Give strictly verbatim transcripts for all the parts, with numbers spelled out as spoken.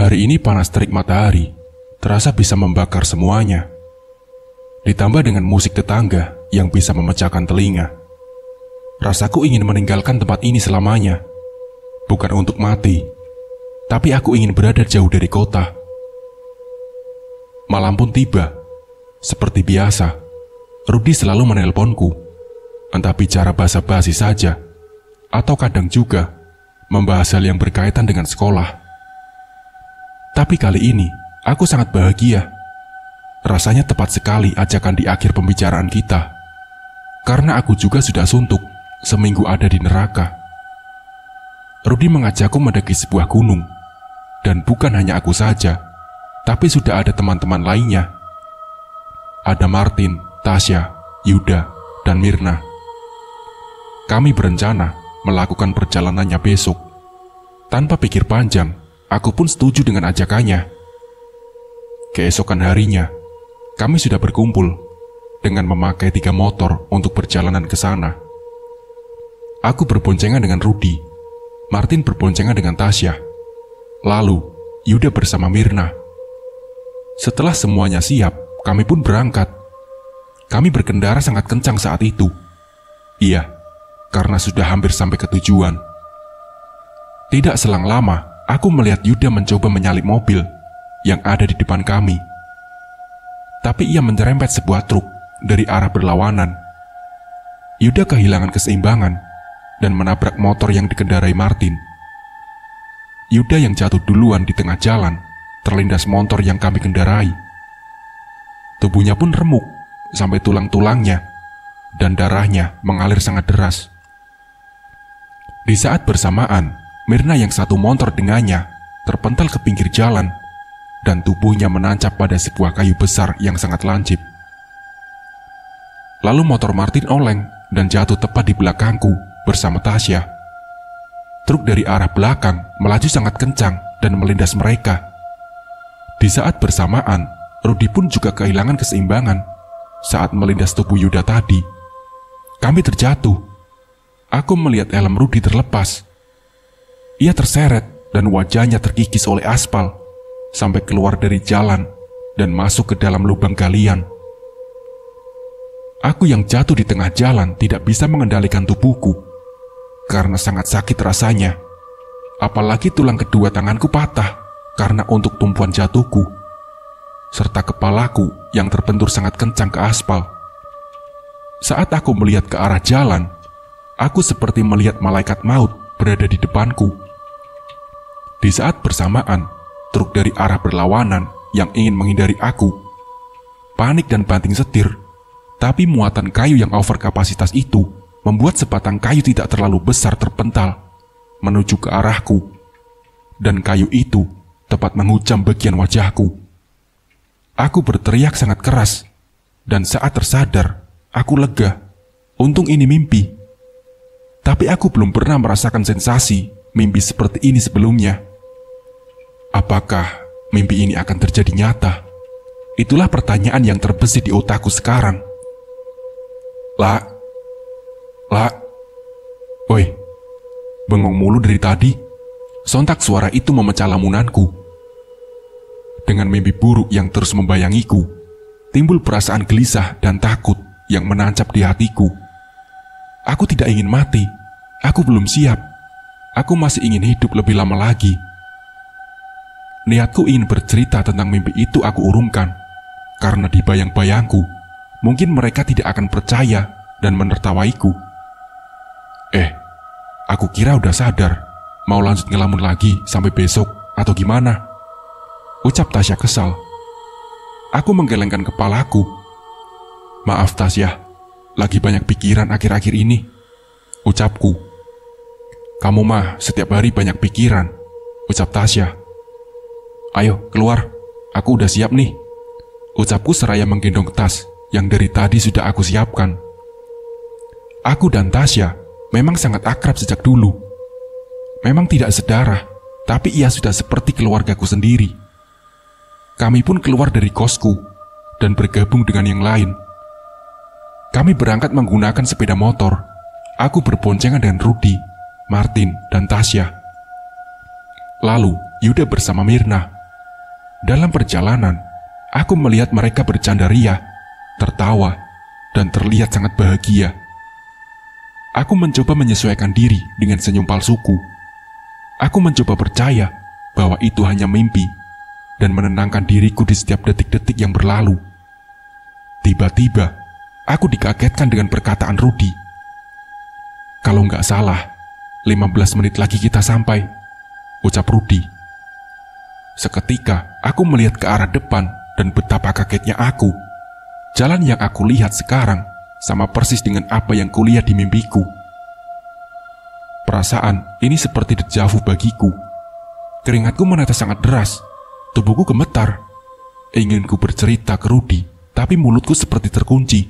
Hari ini panas terik matahari, terasa bisa membakar semuanya. Ditambah dengan musik tetangga yang bisa memecahkan telinga. Rasaku ingin meninggalkan tempat ini selamanya. Bukan untuk mati, tapi aku ingin berada jauh dari kota. Malam pun tiba. Seperti biasa, Rudy selalu menelponku. Entah bicara basa-basi saja, atau kadang juga membahas hal yang berkaitan dengan sekolah. Tapi kali ini, aku sangat bahagia. Rasanya tepat sekali ajakan di akhir pembicaraan kita. Karena aku juga sudah suntuk seminggu ada di neraka. Rudy mengajakku mendaki sebuah gunung. Dan bukan hanya aku saja, tapi sudah ada teman-teman lainnya. Ada Martin, Tasya, Yuda, dan Mirna. Kami berencana melakukan perjalanannya besok. Tanpa pikir panjang, aku pun setuju dengan ajakannya. Keesokan harinya, kami sudah berkumpul dengan memakai tiga motor untuk perjalanan ke sana. Aku berboncengan dengan Rudy, Martin berboncengan dengan Tasya, lalu Yuda bersama Mirna. Setelah semuanya siap, kami pun berangkat. Kami berkendara sangat kencang saat itu. Iya, karena sudah hampir sampai ke tujuan. Tidak selang lama, aku melihat Yuda mencoba menyalip mobil yang ada di depan kami. Tapi ia menyerempet sebuah truk dari arah berlawanan. Yuda kehilangan keseimbangan dan menabrak motor yang dikendarai Martin. Yuda yang jatuh duluan di tengah jalan terlindas motor yang kami kendarai. Tubuhnya pun remuk sampai tulang-tulangnya dan darahnya mengalir sangat deras. Di saat bersamaan, Mirna yang satu motor dengannya terpental ke pinggir jalan dan tubuhnya menancap pada sebuah kayu besar yang sangat lancip. Lalu motor Martin oleng dan jatuh tepat di belakangku bersama Tasya. Truk dari arah belakang melaju sangat kencang dan melindas mereka. Di saat bersamaan, Rudy pun juga kehilangan keseimbangan saat melindas tubuh Yuda tadi. Kami terjatuh. Aku melihat helm Rudy terlepas. Ia terseret dan wajahnya terkikis oleh aspal sampai keluar dari jalan dan masuk ke dalam lubang galian. Aku yang jatuh di tengah jalan tidak bisa mengendalikan tubuhku karena sangat sakit rasanya. Apalagi tulang kedua tanganku patah karena untuk tumpuan jatuhku, serta kepalaku yang terbentur sangat kencang ke aspal. Saat aku melihat ke arah jalan, aku seperti melihat malaikat maut berada di depanku. Di saat bersamaan, truk dari arah berlawanan yang ingin menghindari aku panik dan banting setir. Tapi muatan kayu yang over kapasitas itu membuat sebatang kayu tidak terlalu besar terpental menuju ke arahku. Dan kayu itu tepat menghujam bagian wajahku. Aku berteriak sangat keras. Dan saat tersadar, aku lega. Untung ini mimpi. Tapi aku belum pernah merasakan sensasi mimpi seperti ini sebelumnya. Apakah mimpi ini akan terjadi nyata? Itulah pertanyaan yang terbesit di otakku sekarang. La, La, woi, bengong mulu dari tadi. Sontak suara itu memecah lamunanku. Dengan mimpi buruk yang terus membayangiku, timbul perasaan gelisah dan takut yang menancap di hatiku. Aku tidak ingin mati. Aku belum siap. Aku masih ingin hidup lebih lama lagi. Niatku ingin bercerita tentang mimpi itu aku urungkan, karena di bayang-bayangku mungkin mereka tidak akan percaya dan menertawaiku. Eh, aku kira udah sadar. Mau lanjut ngelamun lagi sampai besok atau gimana? Ucap Tasya kesal. Aku menggelengkan kepalaku. Maaf Tasya, lagi banyak pikiran akhir-akhir ini. Ucapku. Kamu mah setiap hari banyak pikiran. Ucap Tasya. Ayo keluar, aku udah siap nih. Ucapku seraya menggendong tas yang dari tadi sudah aku siapkan. Aku dan Tasya memang sangat akrab sejak dulu. Memang tidak sedarah, tapi ia sudah seperti keluargaku sendiri. Kami pun keluar dari kosku dan bergabung dengan yang lain. Kami berangkat menggunakan sepeda motor. Aku berboncengan dengan Rudy, Martin, dan Tasya. Lalu Yuda bersama Mirna Dalam perjalanan, aku melihat mereka bercanda ria, tertawa, dan terlihat sangat bahagia. Aku mencoba menyesuaikan diri dengan senyum palsuku. Aku mencoba percaya bahwa itu hanya mimpi dan menenangkan diriku di setiap detik-detik yang berlalu. Tiba-tiba, aku dikagetkan dengan perkataan Rudy. "Kalau nggak salah, lima belas menit lagi kita sampai," ucap Rudy. Seketika, aku melihat ke arah depan dan betapa kagetnya aku. Jalan yang aku lihat sekarang sama persis dengan apa yang kulihat di mimpiku. Perasaan ini seperti deja vu bagiku. Keringatku menetes sangat deras, tubuhku gemetar. Ingin ku bercerita ke Rudy, tapi mulutku seperti terkunci.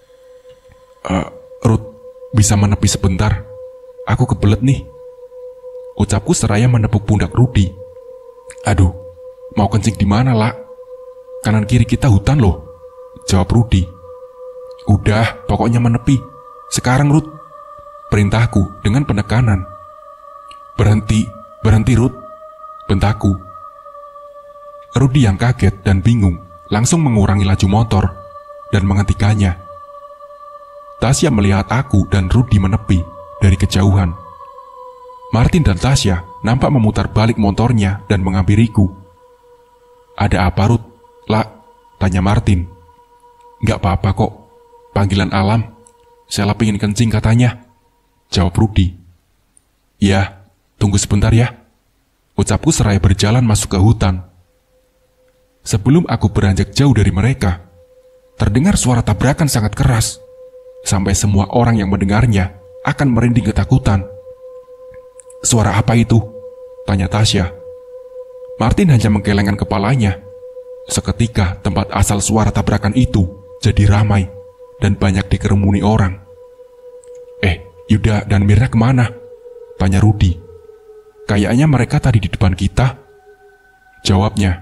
Uh, Ruth, bisa menepi sebentar? Aku kebelet nih, ucapku seraya menepuk pundak Rudy. "Aduh, mau kencing di mana, Lak? Kanan kiri kita hutan loh," jawab Rudy. "Udah, pokoknya menepi. Sekarang, Ruth," perintahku dengan penekanan. "Berhenti, berhenti, Ruth," bentakku. Rudy yang kaget dan bingung langsung mengurangi laju motor dan menghentikannya. Tasya melihat aku dan Rudy menepi dari kejauhan. Martin dan Tasya nampak memutar balik motornya dan menghampiriku. "Ada apa, Ruth? Lak?" tanya Martin. "Nggak apa-apa kok, panggilan alam. Saya pingin kencing katanya," jawab Rudy. "Ya, tunggu sebentar ya," ucapku seraya berjalan masuk ke hutan. Sebelum aku beranjak jauh dari mereka, terdengar suara tabrakan sangat keras, sampai semua orang yang mendengarnya akan merinding ketakutan. "Suara apa itu?" tanya Tasya. Martin hanya menggelengkan kepalanya. Seketika tempat asal suara tabrakan itu jadi ramai dan banyak dikerumuni orang. "Eh, Yuda dan Mirna kemana?" tanya Rudy. "Kayaknya mereka tadi di depan kita," jawabnya.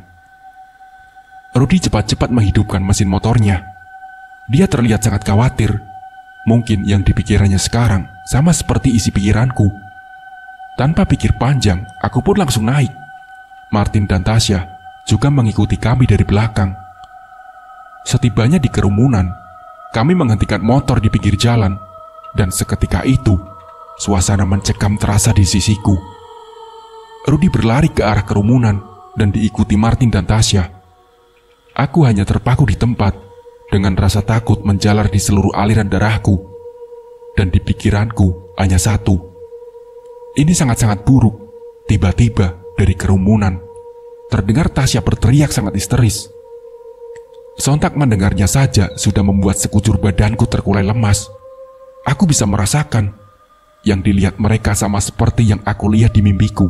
Rudy cepat-cepat menghidupkan mesin motornya. Dia terlihat sangat khawatir. Mungkin yang dipikirannya sekarang sama seperti isi pikiranku. Tanpa pikir panjang, aku pun langsung naik. Martin dan Tasya juga mengikuti kami dari belakang. Setibanya di kerumunan, kami menghentikan motor di pinggir jalan, dan seketika itu, suasana mencekam terasa di sisiku. Rudy berlari ke arah kerumunan dan diikuti Martin dan Tasya. Aku hanya terpaku di tempat dengan rasa takut menjalar di seluruh aliran darahku, dan di pikiranku hanya satu. Ini sangat-sangat buruk. Tiba-tiba dari kerumunan terdengar Tasya berteriak sangat histeris. Sontak mendengarnya saja sudah membuat sekujur badanku terkulai lemas. Aku bisa merasakan yang dilihat mereka sama seperti yang aku lihat di mimpiku.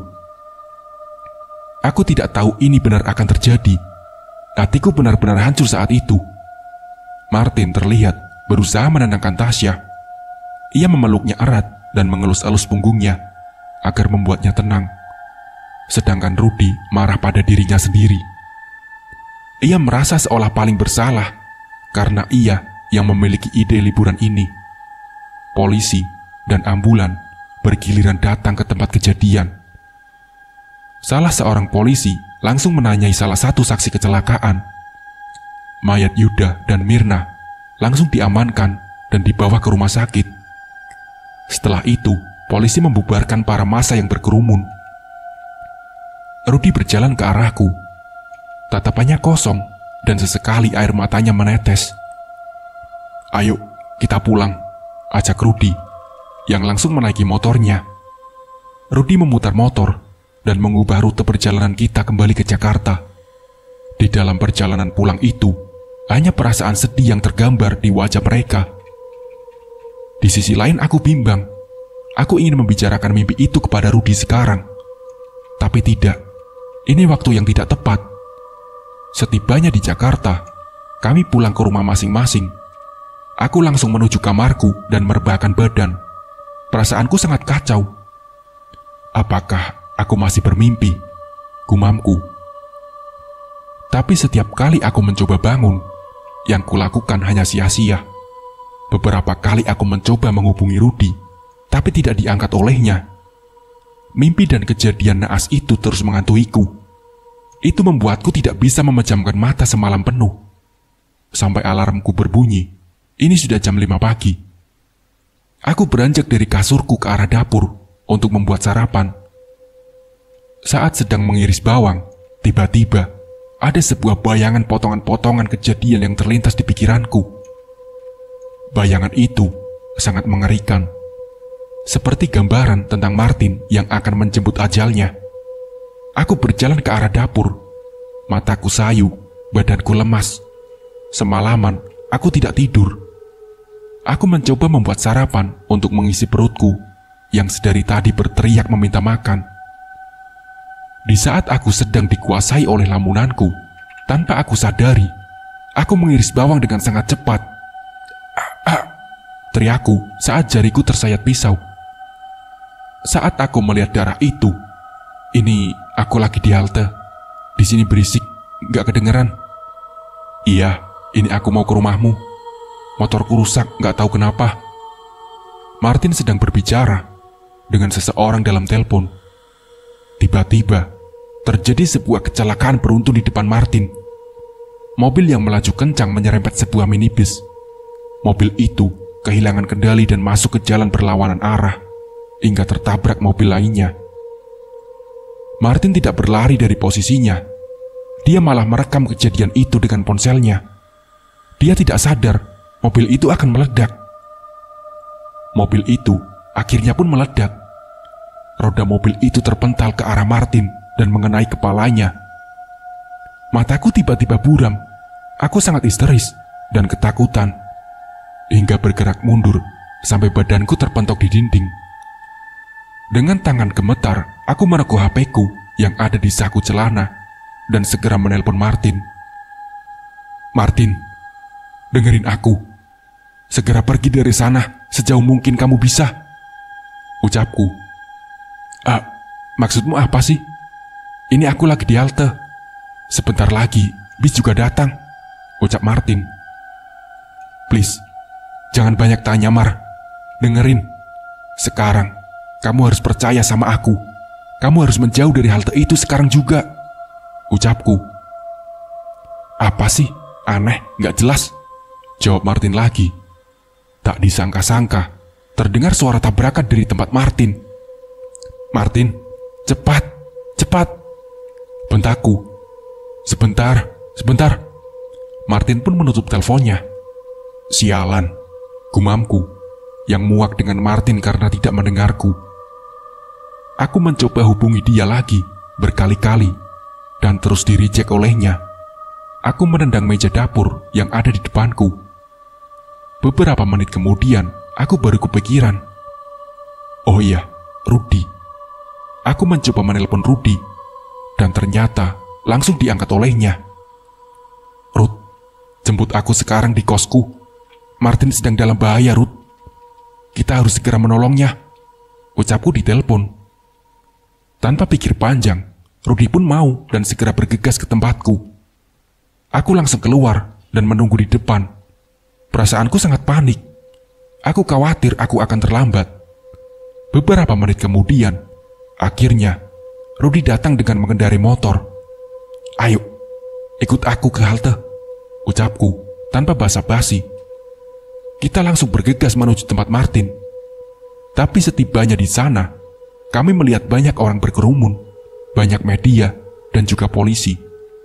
Aku tidak tahu ini benar akan terjadi. Hatiku benar-benar hancur saat itu. Martin terlihat berusaha menenangkan Tasya. Ia memeluknya erat dan mengelus-elus punggungnya agar membuatnya tenang. Sedangkan Rudy marah pada dirinya sendiri. Ia merasa seolah paling bersalah karena ia yang memiliki ide liburan ini. Polisi dan ambulan bergiliran datang ke tempat kejadian. Salah seorang polisi langsung menanyai salah satu saksi kecelakaan. Mayat Yuda dan Mirna langsung diamankan dan dibawa ke rumah sakit. Setelah itu, polisi membubarkan para massa yang berkerumun. Rudy berjalan ke arahku. Tatapannya kosong dan sesekali air matanya menetes. "Ayo, kita pulang," ajak Rudy, yang langsung menaiki motornya. Rudy memutar motor dan mengubah rute perjalanan kita kembali ke Jakarta. Di dalam perjalanan pulang itu, hanya perasaan sedih yang tergambar di wajah mereka. Di sisi lain aku bimbang. Aku ingin membicarakan mimpi itu kepada Rudy sekarang. Tapi tidak, ini waktu yang tidak tepat. Setibanya di Jakarta, kami pulang ke rumah masing-masing. Aku langsung menuju kamarku dan merebahkan badan. Perasaanku sangat kacau. Apakah aku masih bermimpi? Gumamku. Tapi setiap kali aku mencoba bangun, yang kulakukan hanya sia-sia. Beberapa kali aku mencoba menghubungi Rudy, tapi tidak diangkat olehnya. Mimpi dan kejadian naas itu terus menghantuiku. Itu membuatku tidak bisa memejamkan mata semalam penuh. Sampai alarmku berbunyi, ini sudah jam lima pagi. Aku beranjak dari kasurku ke arah dapur untuk membuat sarapan. Saat sedang mengiris bawang, tiba-tiba ada sebuah bayangan potongan-potongan kejadian yang terlintas di pikiranku. Bayangan itu sangat mengerikan, seperti gambaran tentang Martin yang akan menjemput ajalnya. Aku berjalan ke arah dapur. Mataku sayu, badanku lemas. Semalaman aku tidak tidur. Aku mencoba membuat sarapan untuk mengisi perutku yang sedari tadi berteriak meminta makan. Di saat aku sedang dikuasai oleh lamunanku, tanpa aku sadari, aku mengiris bawang dengan sangat cepat. Ah, ah, teriakku saat jariku tersayat pisau. Saat aku melihat darah itu, ini aku lagi di halte. Di sini berisik, gak kedengeran. Iya, ini aku mau ke rumahmu. Motorku rusak, gak tahu kenapa. Martin sedang berbicara dengan seseorang dalam telepon. Tiba-tiba, terjadi sebuah kecelakaan beruntun di depan Martin. Mobil yang melaju kencang menyerempet sebuah minibus. Mobil itu kehilangan kendali dan masuk ke jalan berlawanan arah, hingga tertabrak mobil lainnya. Martin tidak berlari dari posisinya. Dia malah merekam kejadian itu dengan ponselnya. Dia tidak sadar mobil itu akan meledak. Mobil itu akhirnya pun meledak. Roda mobil itu terpental ke arah Martin dan mengenai kepalanya. Mataku tiba-tiba buram. Aku sangat histeris dan ketakutan, hingga bergerak mundur sampai badanku terpentok di dinding. Dengan tangan gemetar, aku meneguh H P-ku yang ada di saku celana dan segera menelpon Martin. Martin, dengerin aku. Segera pergi dari sana sejauh mungkin kamu bisa, ucapku. Ah, maksudmu apa sih? Ini aku lagi di halte. Sebentar lagi bis juga datang, ucap Martin. Please, jangan banyak tanya, Mar. Dengerin. Sekarang kamu harus percaya sama aku. Kamu harus menjauh dari halte itu sekarang juga, ucapku. Apa sih? Aneh, gak jelas, jawab Martin lagi. Tak disangka-sangka, terdengar suara tabrakan dari tempat Martin. Martin, cepat, cepat, bentakku. Sebentar, sebentar. Martin pun menutup teleponnya. Sialan, gumamku, yang muak dengan Martin karena tidak mendengarku. Aku mencoba hubungi dia lagi, berkali-kali, dan terus di-reject olehnya. Aku menendang meja dapur yang ada di depanku. Beberapa menit kemudian, aku baru kepikiran. Oh iya, Rudy. Aku mencoba menelpon Rudy, dan ternyata langsung diangkat olehnya. Ruth, jemput aku sekarang di kosku. Martin sedang dalam bahaya, Ruth. Kita harus segera menolongnya, ucapku di telepon. Tanpa pikir panjang, Rudy pun mau dan segera bergegas ke tempatku. Aku langsung keluar dan menunggu di depan. Perasaanku sangat panik. Aku khawatir aku akan terlambat. Beberapa menit kemudian, akhirnya Rudy datang dengan mengendarai motor. Ayo, ikut aku ke halte, ucapku tanpa basa-basi. Kita langsung bergegas menuju tempat Martin. Tapi setibanya di sana, kami melihat banyak orang berkerumun, banyak media, dan juga polisi.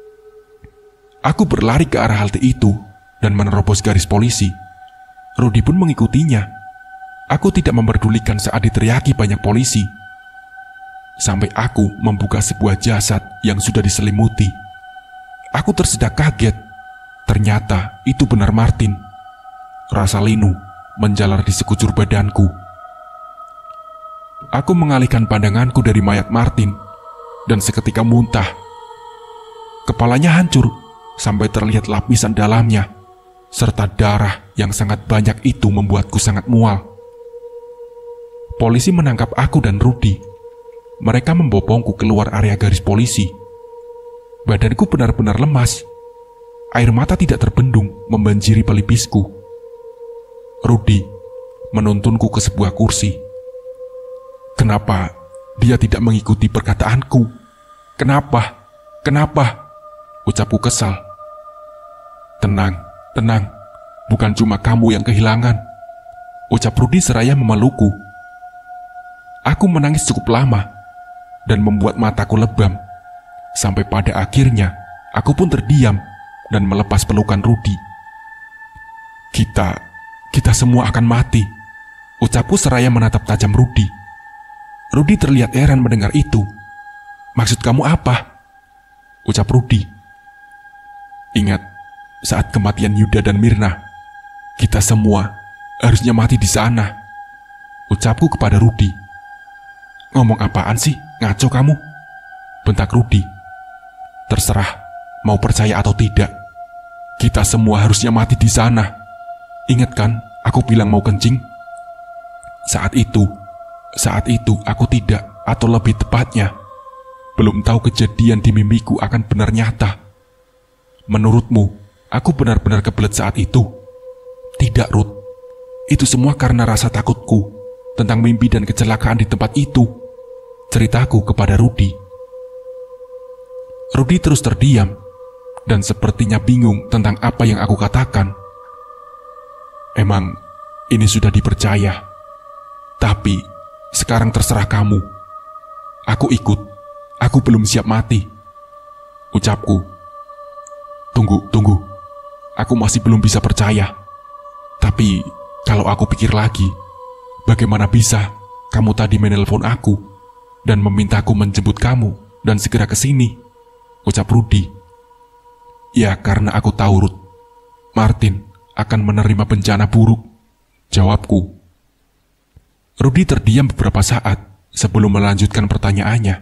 Aku berlari ke arah halte itu dan menerobos garis polisi. Rudy pun mengikutinya. Aku tidak memperdulikan saat diteriaki banyak polisi. Sampai aku membuka sebuah jasad yang sudah diselimuti. Aku tersedak kaget. Ternyata itu benar Martin. Rasa linu menjalar di sekujur badanku. Aku mengalihkan pandanganku dari mayat Martin dan seketika muntah. Kepalanya hancur sampai terlihat lapisan dalamnya, serta darah yang sangat banyak itu membuatku sangat mual. Polisi menangkap aku dan Rudy. Mereka membopongku keluar area garis polisi. Badanku benar-benar lemas. Air mata tidak terbendung membanjiri pelipisku. Rudy menuntunku ke sebuah kursi. Kenapa dia tidak mengikuti perkataanku? Kenapa? Kenapa? Ucapku kesal. Tenang, tenang. Bukan cuma kamu yang kehilangan, ucap Rudi seraya memelukku. Aku menangis cukup lama dan membuat mataku lebam. Sampai pada akhirnya, aku pun terdiam dan melepas pelukan Rudi. Kita, kita semua akan mati, ucapku seraya menatap tajam Rudi. Rudi terlihat heran mendengar itu. Maksud kamu apa? Ucap Rudi. Ingat, saat kematian Yuda dan Mirna, kita semua harusnya mati di sana, ucapku kepada Rudi. Ngomong apaan sih? Ngaco kamu, bentak Rudi. Terserah, mau percaya atau tidak. Kita semua harusnya mati di sana. Ingat kan, aku bilang mau kencing? Saat itu, saat itu aku tidak, atau lebih tepatnya, belum tahu kejadian di mimpiku akan benar nyata. Menurutmu, aku benar-benar kebelet saat itu? Tidak, Ruth. Itu semua karena rasa takutku tentang mimpi dan kecelakaan di tempat itu, ceritaku kepada Rudi. Rudi terus terdiam dan sepertinya bingung tentang apa yang aku katakan. Emang ini sudah dipercaya, tapi sekarang terserah kamu. Aku ikut. Aku belum siap mati, ucapku. Tunggu, tunggu. Aku masih belum bisa percaya. Tapi kalau aku pikir lagi, bagaimana bisa kamu tadi menelpon aku dan memintaku menjemput kamu dan segera ke sini, ucap Rudi. Ya, karena aku tahu, Ruth, Martin akan menerima bencana buruk, jawabku. Rudi terdiam beberapa saat sebelum melanjutkan pertanyaannya.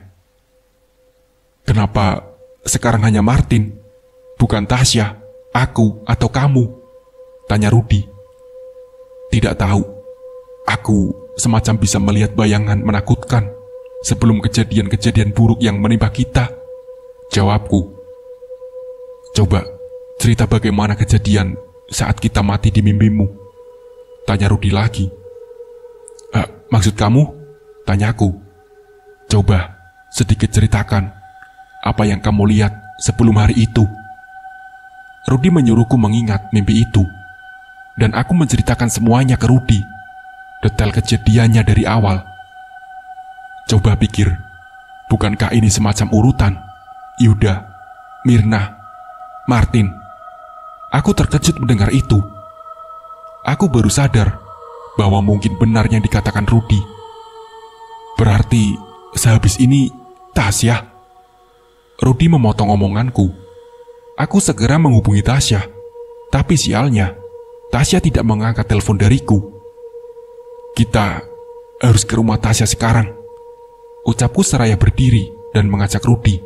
Kenapa sekarang hanya Martin, bukan Tasya, aku, atau kamu? Tanya Rudi. Tidak tahu. Aku semacam bisa melihat bayangan menakutkan sebelum kejadian-kejadian buruk yang menimpa kita, jawabku. Coba cerita bagaimana kejadian saat kita mati di mimpimu, tanya Rudi lagi. Eh, maksud kamu? Tanyaku. Coba sedikit ceritakan apa yang kamu lihat sebelum hari itu. Rudi menyuruhku mengingat mimpi itu, dan aku menceritakan semuanya ke Rudi, detail kejadiannya dari awal. Coba pikir, bukankah ini semacam urutan? Yuda, Mirna, Martin. Aku terkejut mendengar itu. Aku baru sadar bahwa mungkin benar yang dikatakan Rudi. Berarti sehabis ini Tasya. Rudi memotong omonganku. Aku segera menghubungi Tasya, tapi sialnya Tasya tidak mengangkat telepon dariku. Kita harus ke rumah Tasya sekarang, ucapku seraya berdiri dan mengajak Rudi.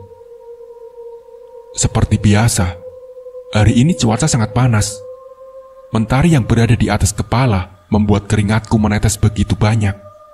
Seperti biasa, hari ini cuaca sangat panas. Mentari yang berada di atas kepala membuat keringatku menetes begitu banyak.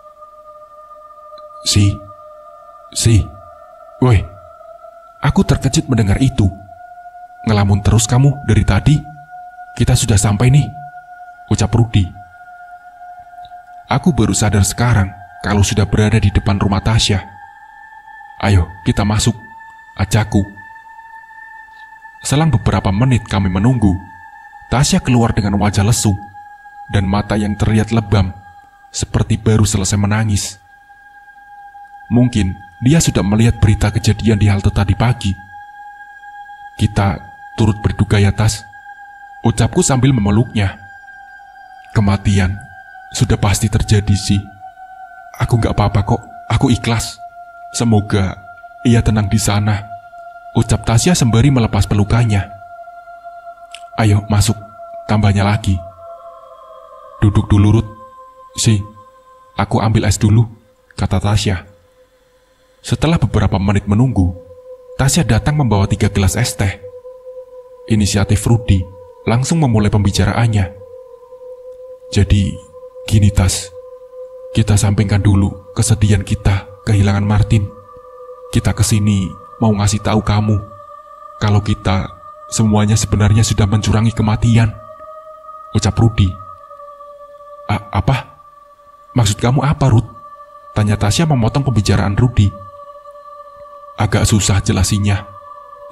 Si, si, woi. Aku terkejut mendengar itu. Ngelamun terus kamu dari tadi? Kita sudah sampai nih, ucap Rudi. Aku baru sadar sekarang kalau sudah berada di depan rumah Tasya. Ayo kita masuk, ajakku. Selang beberapa menit kami menunggu, Tasya keluar dengan wajah lesu dan mata yang terlihat lebam, seperti baru selesai menangis. Mungkin dia sudah melihat berita kejadian di halte tadi pagi. Kita turut berduka ya, Tas, ucapku sambil memeluknya. Kematian sudah pasti terjadi sih. Aku gak apa-apa kok, aku ikhlas. Semoga ia tenang di sana, ucap Tasya sembari melepas pelukannya. Ayo masuk, tambahnya lagi. Duduk dulu, Ruth. Si, aku ambil es dulu, kata Tasya. Setelah beberapa menit menunggu, Tasya datang membawa tiga gelas es teh. Inisiatif Rudi langsung memulai pembicaraannya. Jadi, gini Tas, kita sampingkan dulu kesedihan kita kehilangan Martin. Kita kesini mau ngasih tahu kamu kalau kita semuanya sebenarnya sudah mencurangi kematian, ucap Rudi. A apa? Maksud kamu apa, Ruth? Tanya Tasya memotong pembicaraan Rudi. Agak susah jelasinnya,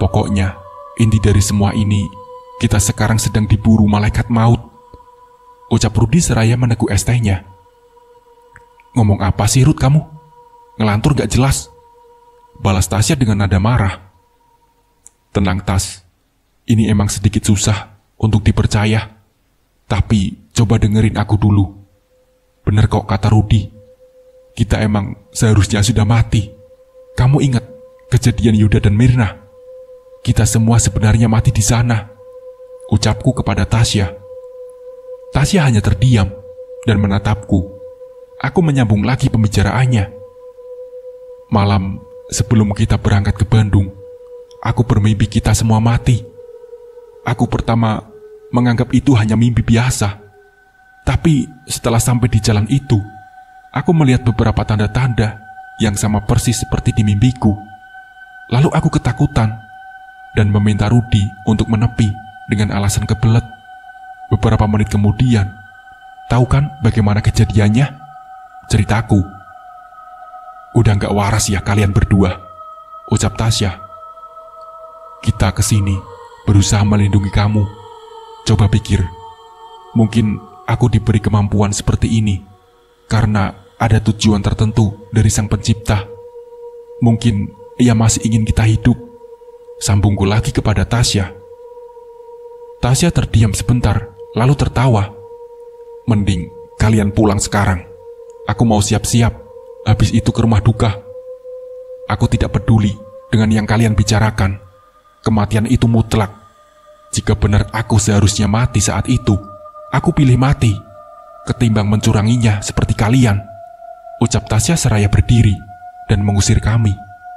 Pokoknya, inti dari semua ini, kita sekarang sedang diburu malaikat maut, ucap Rudi seraya meneguk es tehnya. Ngomong apa sih Rud kamu? Ngelantur gak jelas, balas Tasya dengan nada marah. Tenang Tas, ini emang sedikit susah untuk dipercaya. Tapi coba dengerin aku dulu. Bener kok kata Rudi, kita emang seharusnya sudah mati. Kamu ingat kejadian Yuda dan Mirna? Kita semua sebenarnya mati di sana, ucapku kepada Tasya. Tasya hanya terdiam dan menatapku. Aku menyambung lagi pembicaraannya. Malam sebelum kita berangkat ke Bandung, aku bermimpi kita semua mati. Aku pertama menganggap itu hanya mimpi biasa. Tapi setelah sampai di jalan itu, aku melihat beberapa tanda-tanda yang sama persis seperti di mimpiku. Lalu aku ketakutan dan meminta Rudi untuk menepi dengan alasan kebelet. Beberapa menit kemudian, tahu kan bagaimana kejadiannya? Ceritaku. Udah gak waras ya kalian berdua, ucap Tasya. Kita kesini berusaha melindungi kamu. Coba pikir, mungkin aku diberi kemampuan seperti ini karena ada tujuan tertentu dari Sang Pencipta. Mungkin ia masih ingin kita hidup. Sambungku lagi kepada Tasya. Tasya terdiam sebentar, lalu tertawa. Mending kalian pulang sekarang. Aku mau siap-siap, habis itu ke rumah duka. Aku tidak peduli dengan yang kalian bicarakan. Kematian itu mutlak. Jika benar aku seharusnya mati saat itu, aku pilih mati ketimbang mencuranginya seperti kalian, ucap Tasya seraya berdiri dan mengusir kami.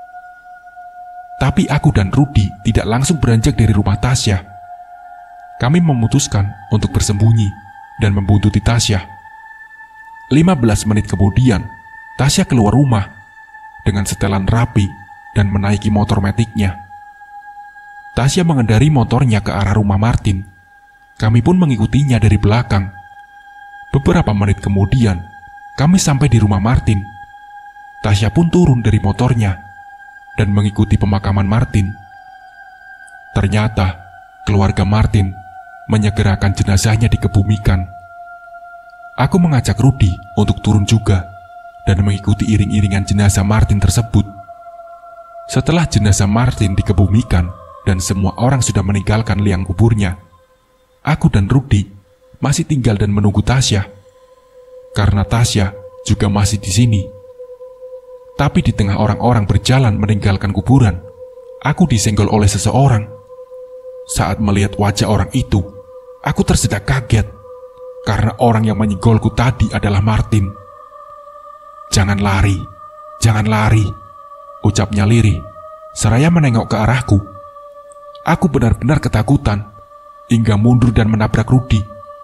Tapi aku dan Rudi tidak langsung beranjak dari rumah Tasya. Kami memutuskan untuk bersembunyi dan membuntuti Tasya. lima belas menit kemudian, Tasya keluar rumah dengan setelan rapi dan menaiki motor metiknya. Tasya mengendari motornya ke arah rumah Martin. Kami pun mengikutinya dari belakang. Beberapa menit kemudian, kami sampai di rumah Martin. Tasya pun turun dari motornya dan mengikuti pemakaman Martin. Ternyata, keluarga Martin menyegerakan jenazahnya dikebumikan. Aku mengajak Rudi untuk turun juga dan mengikuti iring-iringan jenazah Martin tersebut. Setelah jenazah Martin dikebumikan dan semua orang sudah meninggalkan liang kuburnya, aku dan Rudi masih tinggal dan menunggu Tasya. Karena Tasya juga masih di sini. Tapi di tengah orang-orang berjalan meninggalkan kuburan, aku disenggol oleh seseorang. Saat melihat wajah orang itu, aku tersedak kaget karena orang yang menyenggolku tadi adalah Martin. Jangan lari, jangan lari, ucapnya lirih, seraya menengok ke arahku. Aku benar-benar ketakutan, hingga mundur dan menabrak Rudi.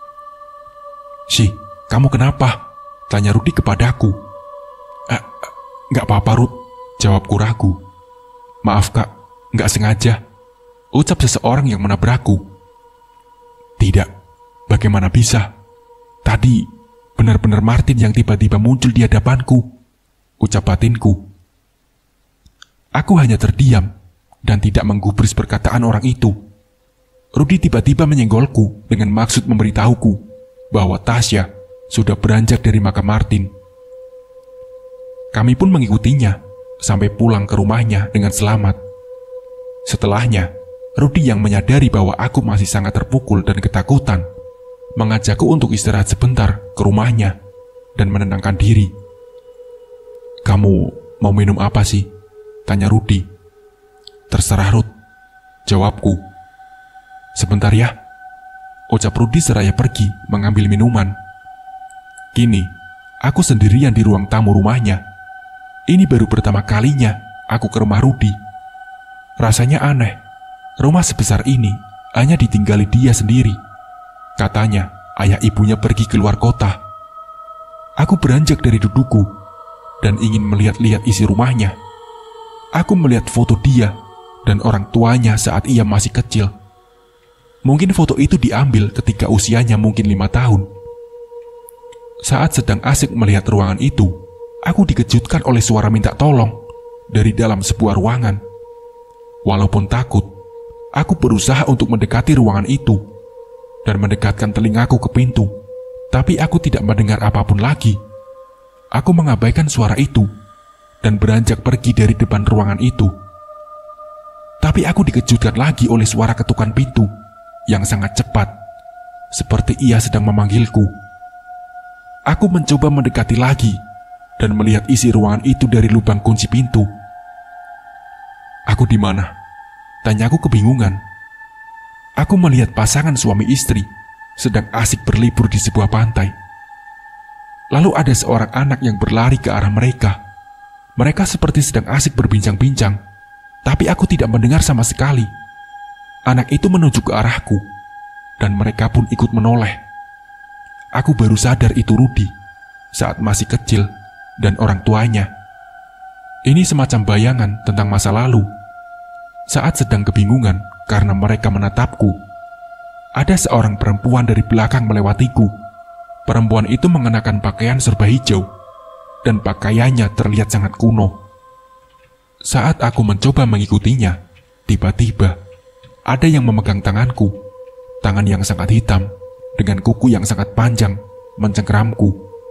"Sih, kamu kenapa?" tanya Rudi kepadaku. Eh, "Gak apa-apa Rud," jawabku ragu. "Maaf kak, gak sengaja," ucap seseorang yang menabrakku. "Tidak, bagaimana bisa? Tadi benar-benar Martin yang tiba-tiba muncul di hadapanku," ucap batinku. Aku hanya terdiam dan tidak menggubris perkataan orang itu. Rudi tiba-tiba menyenggolku dengan maksud memberitahuku bahwa Tasya sudah beranjak dari makam Martin. Kami pun mengikutinya sampai pulang ke rumahnya dengan selamat. Setelahnya, Rudi yang menyadari bahwa aku masih sangat terpukul dan ketakutan, mengajakku untuk istirahat sebentar ke rumahnya dan menenangkan diri. "Kamu mau minum apa sih?" tanya Rudi. "Terserah Rud," jawabku. "Sebentar ya," ucap Rudi seraya pergi mengambil minuman. Kini, aku sendirian di ruang tamu rumahnya. Ini baru pertama kalinya aku ke rumah Rudi. Rasanya aneh, rumah sebesar ini hanya ditinggali dia sendiri. Katanya, ayah ibunya pergi keluar kota. Aku beranjak dari dudukku dan ingin melihat-lihat isi rumahnya. Aku melihat foto dia dan orang tuanya saat ia masih kecil. Mungkin foto itu diambil ketika usianya mungkin lima tahun. Saat sedang asik melihat ruangan itu, aku dikejutkan oleh suara minta tolong dari dalam sebuah ruangan. Walaupun takut, aku berusaha untuk mendekati ruangan itu dan mendekatkan telingaku ke pintu, tapi aku tidak mendengar apapun lagi. Aku mengabaikan suara itu dan beranjak pergi dari depan ruangan itu. Tapi aku dikejutkan lagi oleh suara ketukan pintu yang sangat cepat, seperti ia sedang memanggilku. Aku mencoba mendekati lagi dan melihat isi ruangan itu dari lubang kunci pintu. "Aku di mana?" tanyaku kebingungan. Aku melihat pasangan suami istri sedang asik berlibur di sebuah pantai. Lalu ada seorang anak yang berlari ke arah mereka. Mereka seperti sedang asik berbincang-bincang, tapi aku tidak mendengar sama sekali. Anak itu menuju ke arahku, dan mereka pun ikut menoleh. Aku baru sadar itu Rudy saat masih kecil dan orang tuanya. Ini semacam bayangan tentang masa lalu. Saat sedang kebingungan karena mereka menatapku, ada seorang perempuan dari belakang melewatiku. Perempuan itu mengenakan pakaian serba hijau, dan pakaiannya terlihat sangat kuno. Saat aku mencoba mengikutinya, tiba-tiba ada yang memegang tanganku. Tangan yang sangat hitam dengan kuku yang sangat panjang mencengkeramku.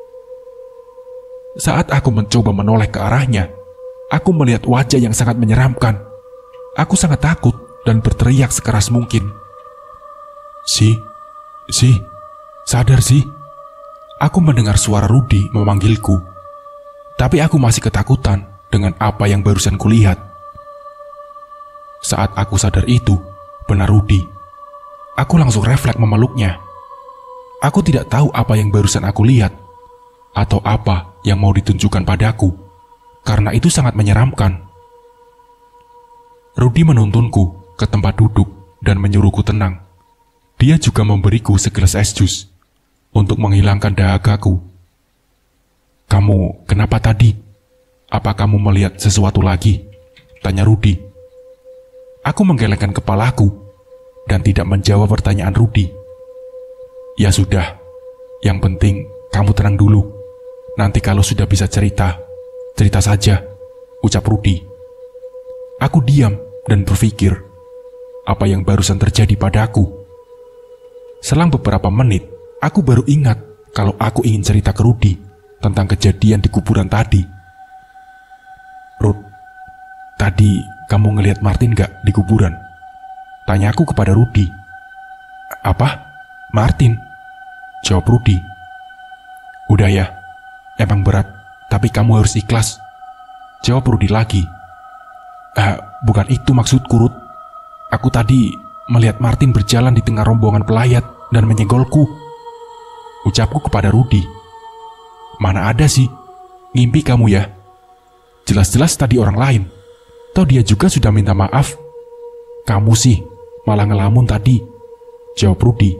Saat aku mencoba menoleh ke arahnya, aku melihat wajah yang sangat menyeramkan. Aku sangat takut dan berteriak sekeras mungkin. "Si, si, sadar si." Aku mendengar suara Rudy memanggilku, tapi aku masih ketakutan dengan apa yang barusan kulihat. Saat aku sadar itu benar Rudy, aku langsung refleks memeluknya. Aku tidak tahu apa yang barusan aku lihat atau apa yang mau ditunjukkan padaku, karena itu sangat menyeramkan. Rudy menuntunku ke tempat duduk dan menyuruhku tenang. Dia juga memberiku segelas es jus untuk menghilangkan dahagaku. "Kamu kenapa tadi? Apa kamu melihat sesuatu lagi?" tanya Rudy. Aku menggelengkan kepalaku dan tidak menjawab pertanyaan Rudy. "Ya sudah, yang penting kamu tenang dulu. Nanti kalau sudah bisa cerita, cerita saja," ucap Rudy. Aku diam dan berpikir apa yang barusan terjadi padaku. Selang beberapa menit, aku baru ingat kalau aku ingin cerita ke Rudy tentang kejadian di kuburan tadi. "Ruth, tadi kamu ngelihat Martin gak di kuburan?" tanyaku kepada Rudy. "Apa? Martin?" jawab Rudy. "Udah ya, emang berat, tapi kamu harus ikhlas," jawab Rudy lagi. "Ah, bukan itu maksudku, Ruth. Aku tadi melihat Martin berjalan di tengah rombongan pelayat dan menyenggolku," ucapku kepada Rudy. "Mana ada sih, ngimpi kamu ya. Jelas-jelas tadi orang lain. Toh dia juga sudah minta maaf. Kamu sih malah ngelamun tadi," jawab Rudy.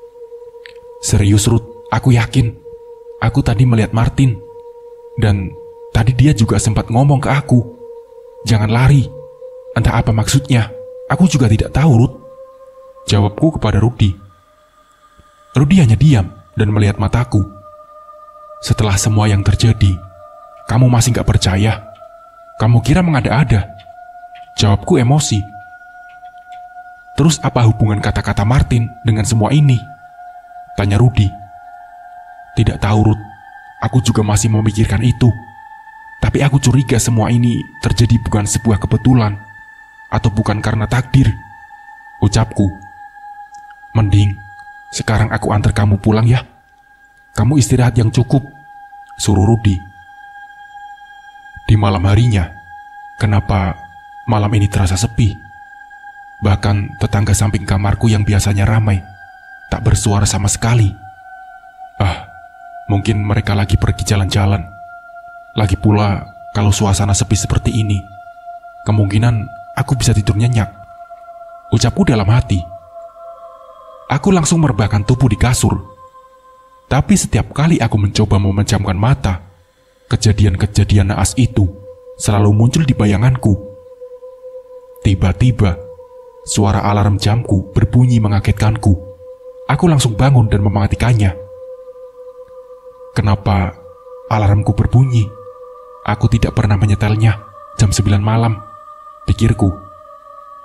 "Serius Ruth, aku yakin. Aku tadi melihat Martin. Dan tadi dia juga sempat ngomong ke aku, 'Jangan lari.' Entah apa maksudnya, aku juga tidak tahu, Ruth," jawabku kepada Rudy. Rudy hanya diam dan melihat mataku. "Setelah semua yang terjadi, kamu masih gak percaya? Kamu kira mengada-ada?" jawabku emosi. "Terus apa hubungan kata-kata Martin dengan semua ini?" tanya Rudy. "Tidak tahu, Ruth. Aku juga masih memikirkan itu. Tapi aku curiga semua ini terjadi bukan sebuah kebetulan atau bukan karena takdir," ucapku. "Mending sekarang aku antar kamu pulang ya. Kamu istirahat yang cukup," suruh Rudy. Di malam harinya, kenapa malam ini terasa sepi? Bahkan tetangga samping kamarku yang biasanya ramai tak bersuara sama sekali. Ah, mungkin mereka lagi pergi jalan-jalan. Lagi pula, kalau suasana sepi seperti ini, kemungkinan aku bisa tidur nyenyak, ucapku dalam hati. Aku langsung merebahkan tubuh di kasur. Tapi setiap kali aku mencoba memejamkan mata, kejadian-kejadian naas itu selalu muncul di bayanganku. Tiba-tiba, suara alarm jamku berbunyi mengagetkanku. Aku langsung bangun dan mematikannya. Kenapa alarmku berbunyi? Aku tidak pernah menyetelnya jam sembilan malam, pikirku.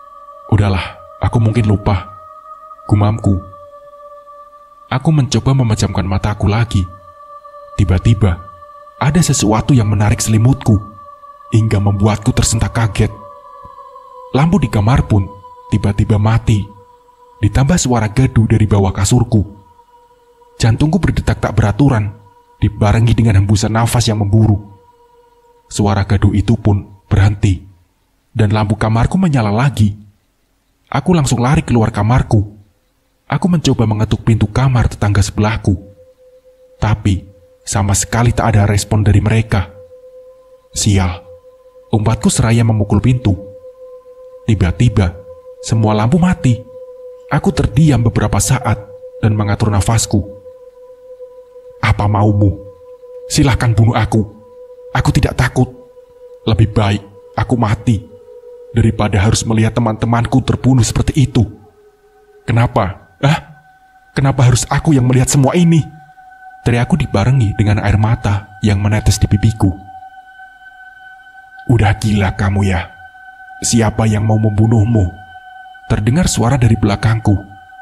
Udahlah, aku mungkin lupa, gumamku. Aku mencoba memejamkan mataku lagi. Tiba-tiba, ada sesuatu yang menarik selimutku, hingga membuatku tersentak kaget. Lampu di kamar pun tiba-tiba mati, ditambah suara gaduh dari bawah kasurku. Jantungku berdetak tak beraturan, dibarengi dengan hembusan nafas yang memburu. Suara gaduh itu pun berhenti, dan lampu kamarku menyala lagi. Aku langsung lari keluar kamarku. Aku mencoba mengetuk pintu kamar tetangga sebelahku, tapi sama sekali tak ada respon dari mereka. Sial, umpatku seraya memukul pintu. Tiba-tiba, semua lampu mati. Aku terdiam beberapa saat dan mengatur nafasku. Apa maumu? Silahkan bunuh aku. Aku tidak takut. Lebih baik aku mati daripada harus melihat teman-temanku terbunuh seperti itu. Kenapa? Ah, kenapa harus aku yang melihat semua ini? Teriakku dibarengi dengan air mata yang menetes di pipiku. Udah gila kamu ya? Siapa yang mau membunuhmu? Terdengar suara dari belakangku.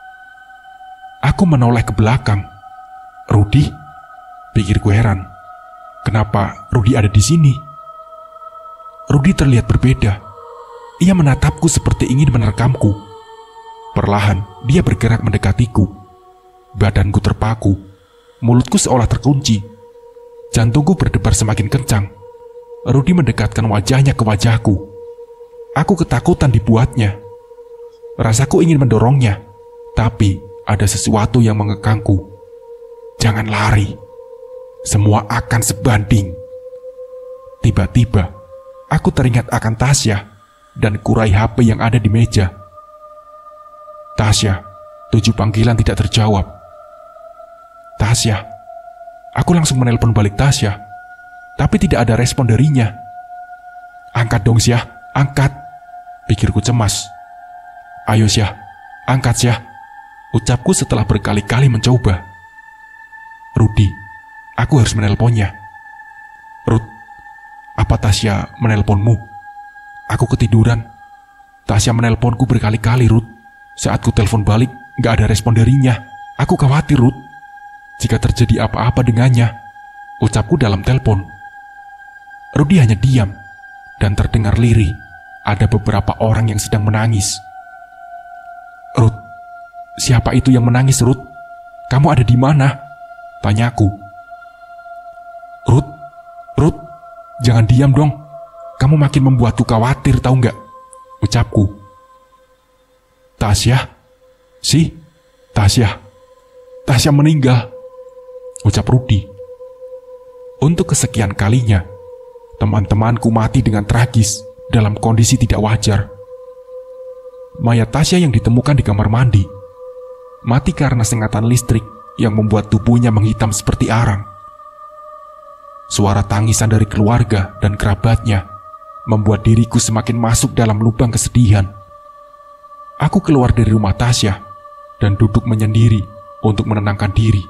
Aku menoleh ke belakang. Rudi? Pikirku heran. Kenapa Rudi ada di sini? Rudi terlihat berbeda. Ia menatapku seperti ingin menerkamku. Perlahan, dia bergerak mendekatiku. Badanku terpaku, mulutku seolah terkunci. Jantungku berdebar semakin kencang. Rudi mendekatkan wajahnya ke wajahku. Aku ketakutan dibuatnya. Rasaku ingin mendorongnya, tapi ada sesuatu yang mengekangku. Jangan lari. Semua akan sebanding. Tiba-tiba, aku teringat akan Tasya dan kurai H P yang ada di meja. Tasya, tujuh panggilan tidak terjawab. Tasya. Aku langsung menelpon balik Tasya, tapi tidak ada respon darinya. Angkat dong Syah, angkat, pikirku cemas. Ayo Syah, angkat Syah, ucapku setelah berkali-kali mencoba. Rudi, aku harus menelponnya. Rud, apa Tasya menelponmu? Aku ketiduran. Tasya menelponku berkali-kali, Rud. Saat ku telepon balik, gak ada respon darinya. Aku khawatir, Rud. Jika terjadi apa-apa dengannya, ucapku dalam telepon. Rudi hanya diam, dan terdengar lirih. Ada beberapa orang yang sedang menangis. Rud, siapa itu yang menangis, Rud? Kamu ada di mana? Tanyaku. Rud, Rud, jangan diam dong. Kamu makin membuatku khawatir, tahu nggak? Ucapku. Tasya? Si? Tasya. Tasya meninggal. Ucap Rudi. Untuk kesekian kalinya, teman-temanku mati dengan tragis dalam kondisi tidak wajar. Mayat Tasya yang ditemukan di kamar mandi mati karena sengatan listrik yang membuat tubuhnya menghitam seperti arang. Suara tangisan dari keluarga dan kerabatnya membuat diriku semakin masuk dalam lubang kesedihan. Aku keluar dari rumah Tasya dan duduk menyendiri untuk menenangkan diri.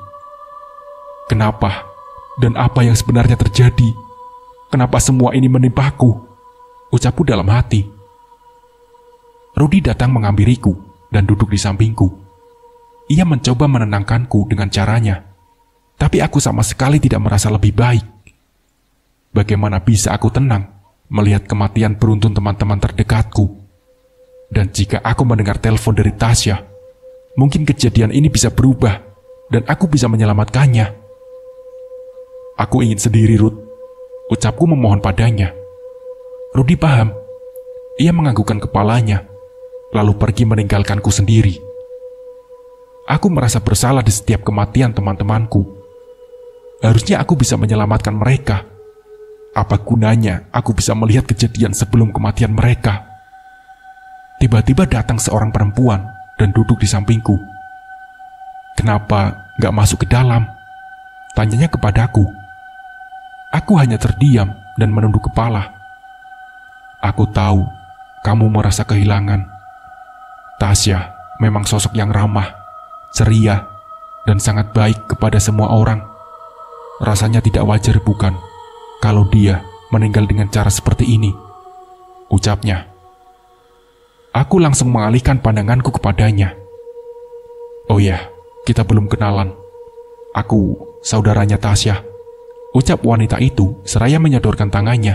Kenapa dan apa yang sebenarnya terjadi? Kenapa semua ini menimpaku? Ucapku dalam hati. Rudi datang menghampiriku dan duduk di sampingku. Ia mencoba menenangkanku dengan caranya, tapi aku sama sekali tidak merasa lebih baik. Bagaimana bisa aku tenang melihat kematian beruntun teman-teman terdekatku? Dan jika aku mendengar telepon dari Tasya, mungkin kejadian ini bisa berubah dan aku bisa menyelamatkannya. Aku ingin sendiri, Rud. Ucapku memohon padanya. Rudi paham. Ia menganggukkan kepalanya, lalu pergi meninggalkanku sendiri. Aku merasa bersalah di setiap kematian teman-temanku. Harusnya aku bisa menyelamatkan mereka. Apa gunanya aku bisa melihat kejadian sebelum kematian mereka? Tiba-tiba datang seorang perempuan dan duduk di sampingku. Kenapa gak masuk ke dalam? Tanyanya kepadaku. Aku hanya terdiam dan menunduk kepala. Aku tahu kamu merasa kehilangan. Tasya memang sosok yang ramah, ceria, dan sangat baik kepada semua orang. Rasanya tidak wajar bukan kalau dia meninggal dengan cara seperti ini, ucapnya. Aku langsung mengalihkan pandanganku kepadanya. "Oh ya, kita belum kenalan. Aku saudaranya Tasya," ucap wanita itu seraya menyodorkan tangannya.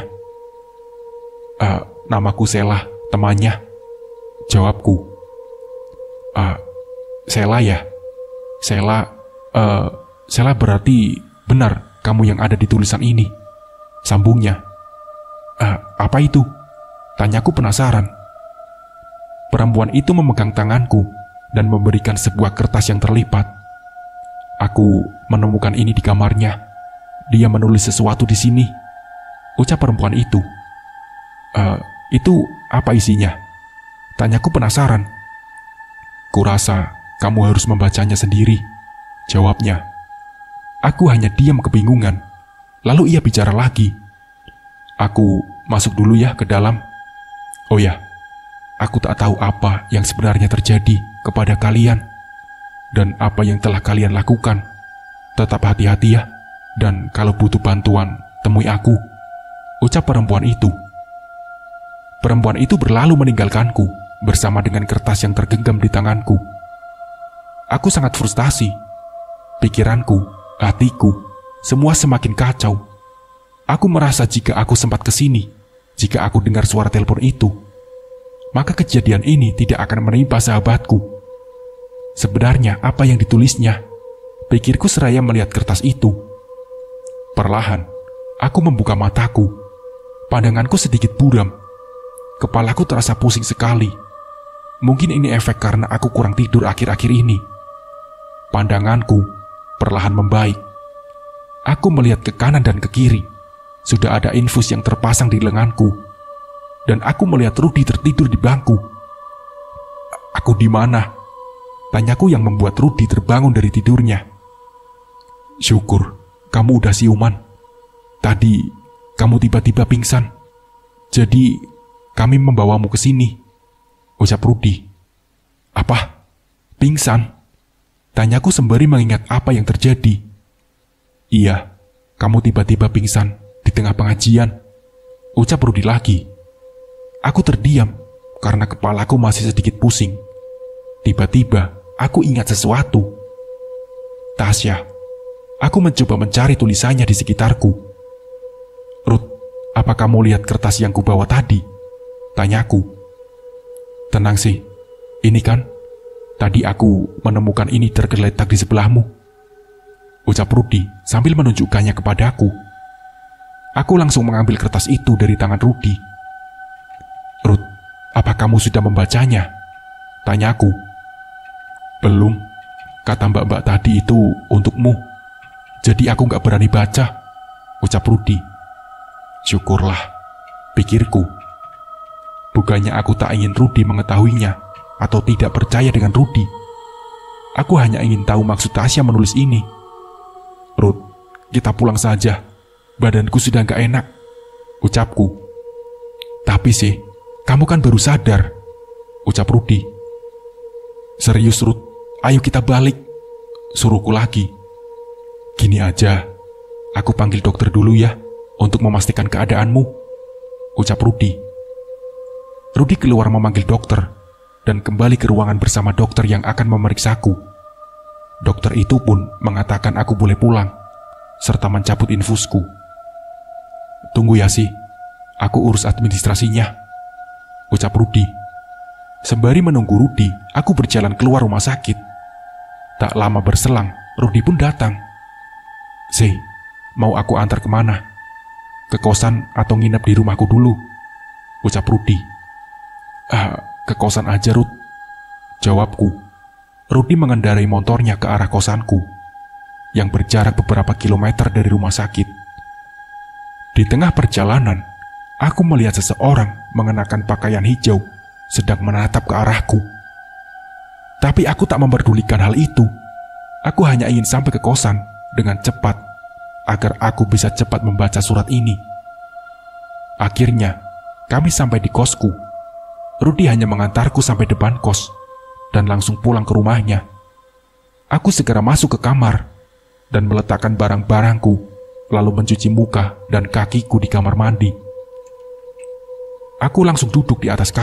"Uh, namaku Sela, temannya," jawabku. "Uh, Sela ya? Sela, uh, Sela berarti benar kamu yang ada di tulisan ini," sambungnya. "Uh, apa itu?" tanyaku penasaran. Perempuan itu memegang tanganku dan memberikan sebuah kertas yang terlipat. "Aku menemukan ini di kamarnya. Dia menulis sesuatu di sini," ucap perempuan itu. "Uh, itu apa isinya?" tanyaku penasaran. "Kurasa kamu harus membacanya sendiri," jawabnya. Aku hanya diam kebingungan. Lalu ia bicara lagi. "Aku masuk dulu ya ke dalam. Oh ya, aku tak tahu apa yang sebenarnya terjadi kepada kalian dan apa yang telah kalian lakukan. Tetap hati-hati ya, dan kalau butuh bantuan, temui aku," ucap perempuan itu. Perempuan itu berlalu meninggalkanku bersama dengan kertas yang tergenggam di tanganku. Aku sangat frustasi. Pikiranku, hatiku, semua semakin kacau. Aku merasa jika aku sempat ke sini, jika aku dengar suara telepon itu, maka kejadian ini tidak akan menimpa sahabatku. Sebenarnya apa yang ditulisnya? Pikirku seraya melihat kertas itu. Perlahan, aku membuka mataku. Pandanganku sedikit buram. Kepalaku terasa pusing sekali. Mungkin ini efek karena aku kurang tidur akhir-akhir ini. Pandanganku perlahan membaik. Aku melihat ke kanan dan ke kiri. Sudah ada infus yang terpasang di lenganku. Dan aku melihat Rudy tertidur di bangku. "Aku di mana?" tanyaku yang membuat Rudy terbangun dari tidurnya. "Syukur kamu udah siuman. Tadi kamu tiba-tiba pingsan. Jadi kami membawamu ke sini," ucap Rudy. "Apa? Pingsan?" tanyaku sembari mengingat apa yang terjadi. "Iya, kamu tiba-tiba pingsan di tengah pengajian," ucap Rudy lagi. Aku terdiam karena kepalaku masih sedikit pusing. Tiba-tiba aku ingat sesuatu. Tasya. Aku mencoba mencari tulisannya di sekitarku. "Ruth, apa kamu lihat kertas yang kubawa tadi?" tanyaku. "Tenang sih, ini kan, tadi aku menemukan ini tergeletak di sebelahmu," ucap Rudy sambil menunjukkannya kepadaku. Aku langsung mengambil kertas itu dari tangan Rudy. "Ruth, apa kamu sudah membacanya?" tanyaku. "Belum, kata mbak-mbak tadi itu untukmu. Jadi aku gak berani baca," ucap Rudy. Syukurlah, pikirku. Bukannya aku tak ingin Rudy mengetahuinya atau tidak percaya dengan Rudy. Aku hanya ingin tahu maksud Tasya menulis ini. "Ruth, kita pulang saja. Badanku sudah gak enak," ucapku. "Tapi sih, kamu kan baru sadar," ucap Rudy. "Serius Ruth, ayo kita balik," suruhku lagi. "Gini aja, aku panggil dokter dulu ya untuk memastikan keadaanmu," ucap Rudy. Rudy keluar memanggil dokter dan kembali ke ruangan bersama dokter yang akan memeriksaku. Dokter itu pun mengatakan aku boleh pulang serta mencabut infusku. "Tunggu ya sih, aku urus administrasinya," ucap Rudy. Sembari menunggu Rudy, aku berjalan keluar rumah sakit. Tak lama berselang, Rudy pun datang. "Sih, mau aku antar kemana? Ke kosan atau nginep di rumahku dulu?" ucap Rudy. "Ah, ke kosan aja, Ruth," jawabku. Rudy mengendarai motornya ke arah kosanku, yang berjarak beberapa kilometer dari rumah sakit. Di tengah perjalanan, aku melihat seseorang mengenakan pakaian hijau sedang menatap ke arahku. Tapi aku tak memperdulikan hal itu. Aku hanya ingin sampai ke kosan dengan cepat agar aku bisa cepat membaca surat ini. Akhirnya, kami sampai di kosku. Rudy hanya mengantarku sampai depan kos dan langsung pulang ke rumahnya. Aku segera masuk ke kamar dan meletakkan barang-barangku, lalu mencuci muka dan kakiku di kamar mandi. Aku langsung duduk di atas kasur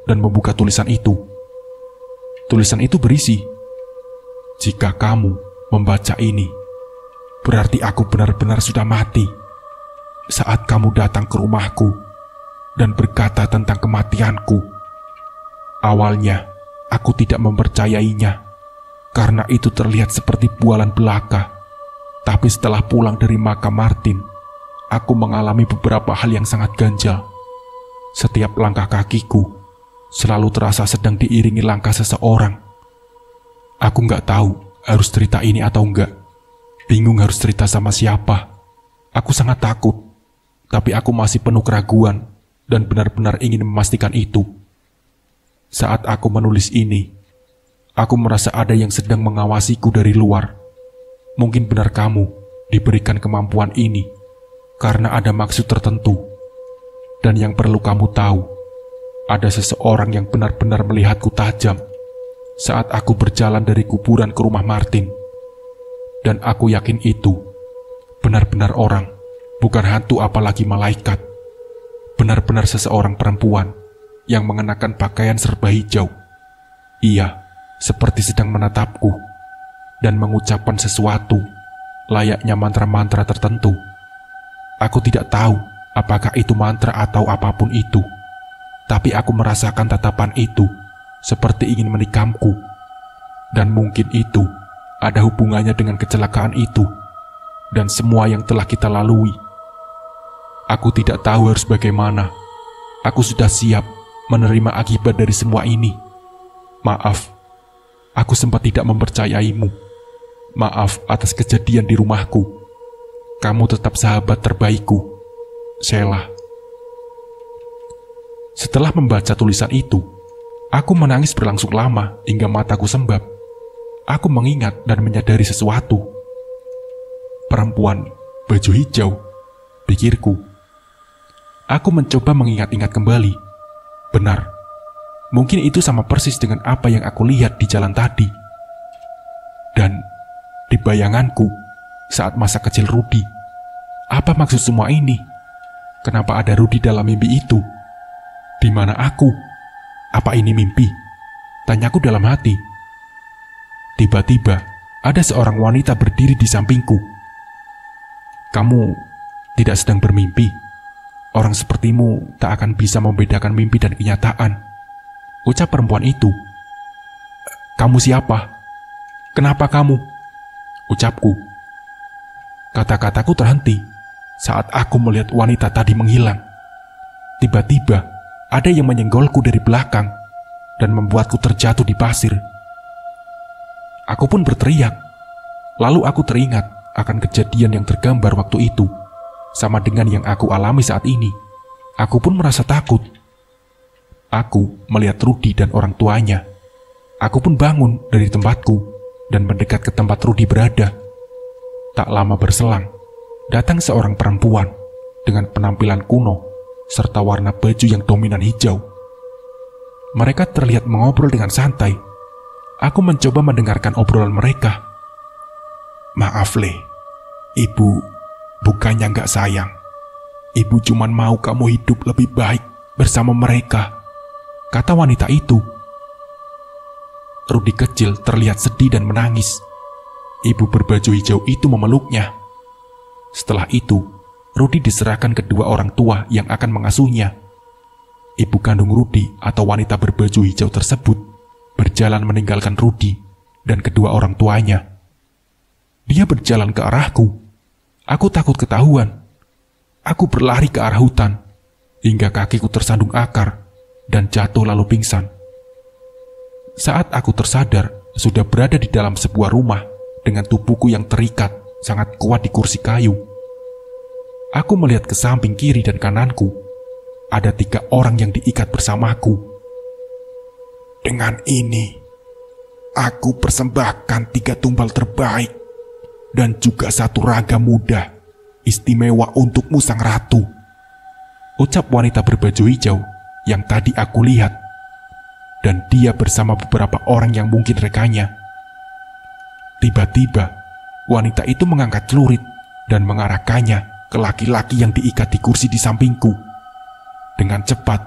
dan membuka tulisan itu. Tulisan itu berisi, "Jika kamu membaca ini, berarti aku benar-benar sudah mati. Saat kamu datang ke rumahku dan berkata tentang kematianku, awalnya aku tidak mempercayainya karena itu terlihat seperti bualan belaka. Tapi setelah pulang dari makam Martin, aku mengalami beberapa hal yang sangat ganjal. Setiap langkah kakiku selalu terasa sedang diiringi langkah seseorang. Aku nggak tahu harus cerita ini atau enggak. Bingung harus cerita sama siapa. Aku sangat takut, tapi aku masih penuh keraguan dan benar-benar ingin memastikan itu. Saat aku menulis ini, aku merasa ada yang sedang mengawasiku dari luar. Mungkin benar kamu diberikan kemampuan ini karena ada maksud tertentu. Dan yang perlu kamu tahu, ada seseorang yang benar-benar melihatku tajam saat aku berjalan dari kuburan ke rumah Martin. Dan aku yakin itu benar-benar orang, bukan hantu apalagi malaikat. Benar-benar seseorang perempuan yang mengenakan pakaian serba hijau. Ia seperti sedang menatapku dan mengucapkan sesuatu layaknya mantra-mantra tertentu. Aku tidak tahu apakah itu mantra atau apapun itu, tapi aku merasakan tatapan itu seperti ingin menikamku. Dan mungkin itu ada hubungannya dengan kecelakaan itu dan semua yang telah kita lalui. Aku tidak tahu harus bagaimana. Aku sudah siap menerima akibat dari semua ini. Maaf, aku sempat tidak mempercayaimu. Maaf atas kejadian di rumahku. Kamu tetap sahabat terbaikku, Sheila. Setelah membaca tulisan itu, aku menangis berlangsung lama hingga mataku sembab. Aku mengingat dan menyadari sesuatu. Perempuan baju hijau, pikirku. Aku mencoba mengingat-ingat kembali. Benar, mungkin itu sama persis dengan apa yang aku lihat di jalan tadi. Dan di bayanganku saat masa kecil Rudy, apa maksud semua ini? Kenapa ada Rudy dalam mimpi itu? Di mana aku? Apa ini mimpi? Tanyaku dalam hati. Tiba-tiba ada seorang wanita berdiri di sampingku. Kamu tidak sedang bermimpi. Orang sepertimu tak akan bisa membedakan mimpi dan kenyataan, ucap perempuan itu. Kamu siapa? Kenapa kamu? Ucapku. Kata-kataku terhenti saat aku melihat wanita tadi menghilang. Tiba-tiba ada yang menyenggolku dari belakang dan membuatku terjatuh di pasir. Aku pun berteriak. Lalu aku teringat akan kejadian yang tergambar waktu itu, sama dengan yang aku alami saat ini. Aku pun merasa takut. Aku melihat Rudy dan orang tuanya. Aku pun bangun dari tempatku dan mendekat ke tempat Rudy berada. Tak lama berselang, datang seorang perempuan dengan penampilan kuno serta warna baju yang dominan hijau. Mereka terlihat mengobrol dengan santai. Aku mencoba mendengarkan obrolan mereka. Maaf, Le. Ibu bukannya nggak sayang. Ibu cuman mau kamu hidup lebih baik bersama mereka, kata wanita itu. Rudy kecil terlihat sedih dan menangis. Ibu berbaju hijau itu memeluknya. Setelah itu, Rudy diserahkan kedua orang tua yang akan mengasuhnya. Ibu kandung Rudy atau wanita berbaju hijau tersebut berjalan meninggalkan Rudy dan kedua orang tuanya. Dia berjalan ke arahku. Aku takut ketahuan. Aku berlari ke arah hutan hingga kakiku tersandung akar dan jatuh lalu pingsan. Saat aku tersadar, sudah berada di dalam sebuah rumah dengan tubuhku yang terikat sangat kuat di kursi kayu. Aku melihat ke samping kiri dan kananku. Ada tiga orang yang diikat bersamaku. Dengan ini, aku persembahkan tiga tumbal terbaik dan juga satu raga muda istimewa untukmu sang ratu, ucap wanita berbaju hijau yang tadi aku lihat. Dan dia bersama beberapa orang yang mungkin rekannya. Tiba-tiba, wanita itu mengangkat celurit dan mengarahkannya ke laki-laki yang diikat di kursi di sampingku. Dengan cepat,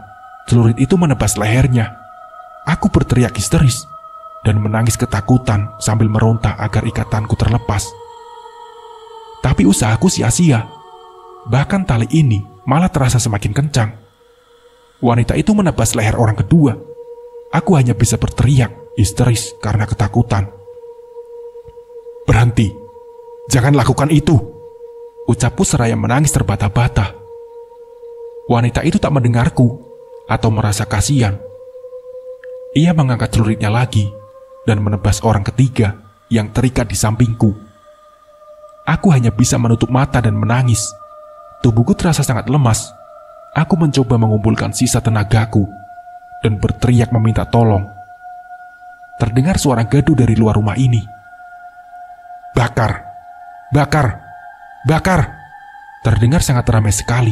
celurit itu menebas lehernya. Aku berteriak histeris dan menangis ketakutan sambil meronta agar ikatanku terlepas. Tapi usahaku sia-sia. Bahkan tali ini malah terasa semakin kencang. Wanita itu menebas leher orang kedua. Aku hanya bisa berteriak histeris karena ketakutan. "Berhenti, jangan lakukan itu," ucapku seraya menangis terbata-bata. Wanita itu tak mendengarku atau merasa kasihan. Ia mengangkat celuritnya lagi dan menebas orang ketiga yang terikat di sampingku. Aku hanya bisa menutup mata dan menangis. Tubuhku terasa sangat lemas. Aku mencoba mengumpulkan sisa tenagaku dan berteriak meminta tolong. Terdengar suara gaduh dari luar rumah ini. "Bakar! Bakar! Bakar!" Terdengar sangat ramai sekali.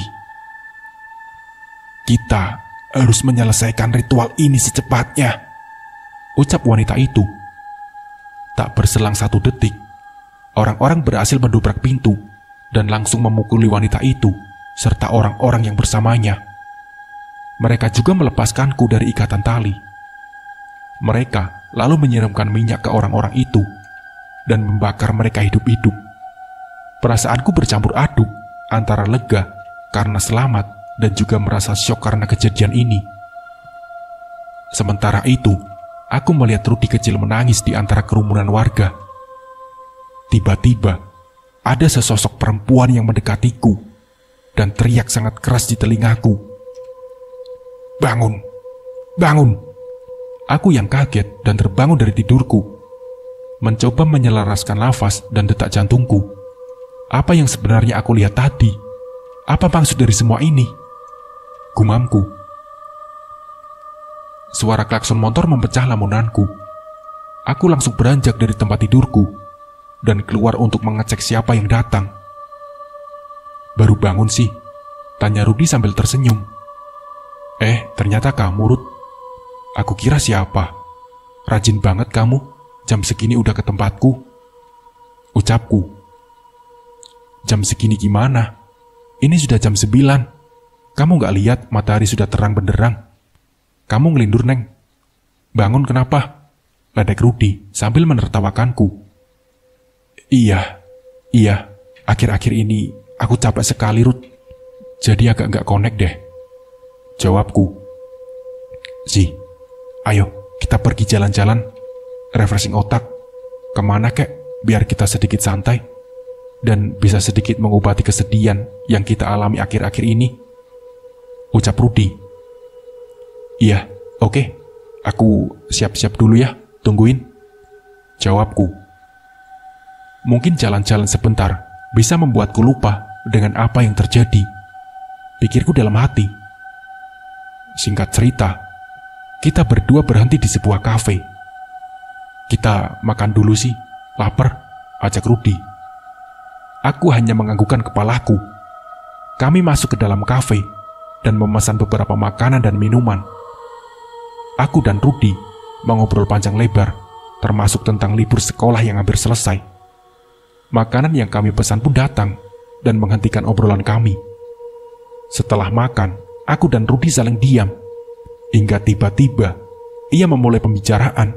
"Kita harus menyelesaikan ritual ini secepatnya," ucap wanita itu. Tak berselang satu detik, orang-orang berhasil mendobrak pintu dan langsung memukuli wanita itu serta orang-orang yang bersamanya. Mereka juga melepaskanku dari ikatan tali. Mereka lalu menyiramkan minyak ke orang-orang itu dan membakar mereka hidup-hidup. Perasaanku bercampur aduk antara lega karena selamat dan juga merasa syok karena kejadian ini. Sementara itu, aku melihat Rudy kecil menangis di antara kerumunan warga. Tiba-tiba, ada sesosok perempuan yang mendekatiku dan teriak sangat keras di telingaku. "Bangun! Bangun!" Aku yang kaget dan terbangun dari tidurku, mencoba menyelaraskan nafas dan detak jantungku. Apa yang sebenarnya aku lihat tadi? Apa maksud dari semua ini? Gumamku. Suara klakson motor memecah lamunanku. Aku langsung beranjak dari tempat tidurku dan keluar untuk mengecek siapa yang datang. "Baru bangun sih?" tanya Rudy sambil tersenyum. "Eh, ternyata kamu, Ruth. Aku kira siapa. Rajin banget kamu, jam segini udah ke tempatku," ucapku. "Jam segini gimana? Ini sudah jam sembilan. Kamu gak lihat matahari sudah terang benderang? Kamu ngelindur, Neng. Bangun kenapa?" ledek Rudy sambil menertawakanku. Iya, iya, akhir-akhir ini aku capek sekali, Ruth. Jadi agak gak connect deh," jawabku. "Sih, ayo kita pergi jalan-jalan, refreshing otak. Kemana kek, biar kita sedikit santai dan bisa sedikit mengobati kesedihan yang kita alami akhir-akhir ini," ucap Rudy. "Iya, oke, aku siap-siap dulu ya, tungguin," jawabku. Mungkin jalan-jalan sebentar bisa membuatku lupa dengan apa yang terjadi, pikirku dalam hati. Singkat cerita, kita berdua berhenti di sebuah kafe. "Kita makan dulu sih, lapar," ajak Rudy. Aku hanya menganggukkan kepalaku. Kami masuk ke dalam kafe dan memesan beberapa makanan dan minuman. Aku dan Rudy mengobrol panjang lebar, termasuk tentang libur sekolah yang hampir selesai. Makanan yang kami pesan pun datang dan menghentikan obrolan kami. Setelah makan, aku dan Rudy saling diam, hingga tiba-tiba ia memulai pembicaraan.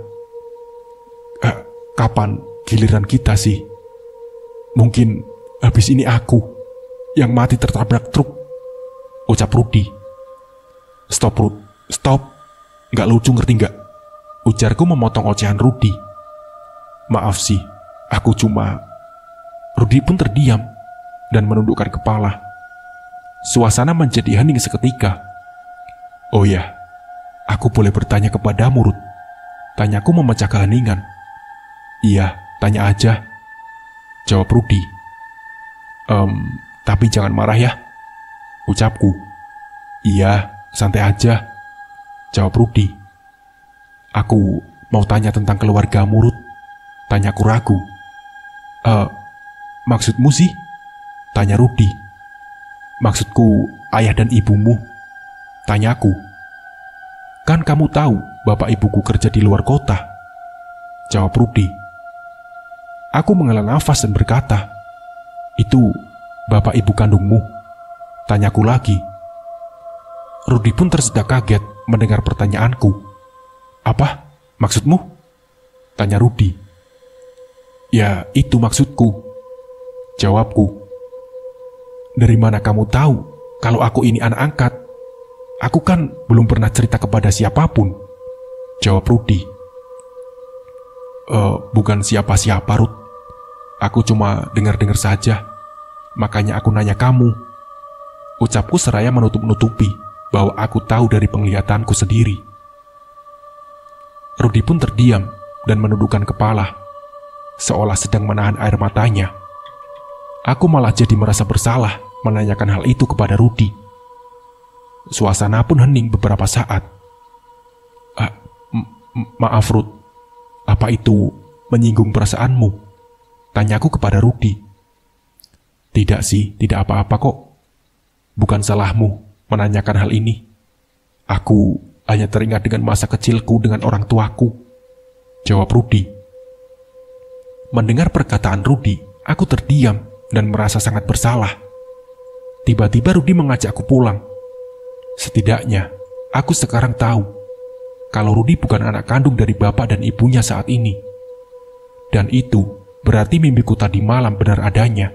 Eh, "Kapan giliran kita sih? Mungkin habis ini aku yang mati tertabrak truk," ucap Rudy. "Stop, Ruth, stop. Nggak lucu, ngerti nggak?" ujarku memotong ocehan Rudy. "Maaf sih, aku cuma..." Rudy pun terdiam dan menundukkan kepala. Suasana menjadi hening seketika. "Oh ya, aku boleh bertanya kepadamu, Ruth?" tanyaku memecah keheningan. "Iya, tanya aja," jawab Rudy. Ehm, tapi jangan marah ya," ucapku. "Iya, santai aja," jawab Rudy. "Aku mau tanya tentang keluargamu, Ruth," tanyaku ragu. Eh, "Maksudmu sih?" tanya Rudy. "Maksudku ayah dan ibumu," tanyaku. "Kan kamu tahu bapak ibuku kerja di luar kota," jawab Rudy. Aku menghela nafas dan berkata, "Itu bapak ibu kandungmu?" tanyaku lagi. Rudi pun tersedak kaget mendengar pertanyaanku. "Apa? Maksudmu?" tanya Rudi. "Ya, itu maksudku," jawabku. "Dari mana kamu tahu kalau aku ini anak angkat? Aku kan belum pernah cerita kepada siapapun," jawab Rudi. E, bukan siapa-siapa, Rud. Aku cuma dengar-dengar saja. Makanya aku nanya kamu," ucapku seraya menutup-nutupi bahwa aku tahu dari penglihatanku sendiri. Rudi pun terdiam dan menundukkan kepala, seolah sedang menahan air matanya. Aku malah jadi merasa bersalah menanyakan hal itu kepada Rudi. Suasana pun hening beberapa saat. Ah, maaf Rud, apa itu menyinggung perasaanmu? Tanyaku kepada Rudi. "Tidak sih, tidak apa-apa kok. Bukan salahmu menanyakan hal ini. Aku hanya teringat dengan masa kecilku dengan orang tuaku," jawab Rudi. Mendengar perkataan Rudi, aku terdiam dan merasa sangat bersalah. Tiba-tiba Rudi mengajakku pulang. Setidaknya, aku sekarang tahu kalau Rudi bukan anak kandung dari bapak dan ibunya saat ini. Dan itu berarti mimpiku tadi malam benar adanya.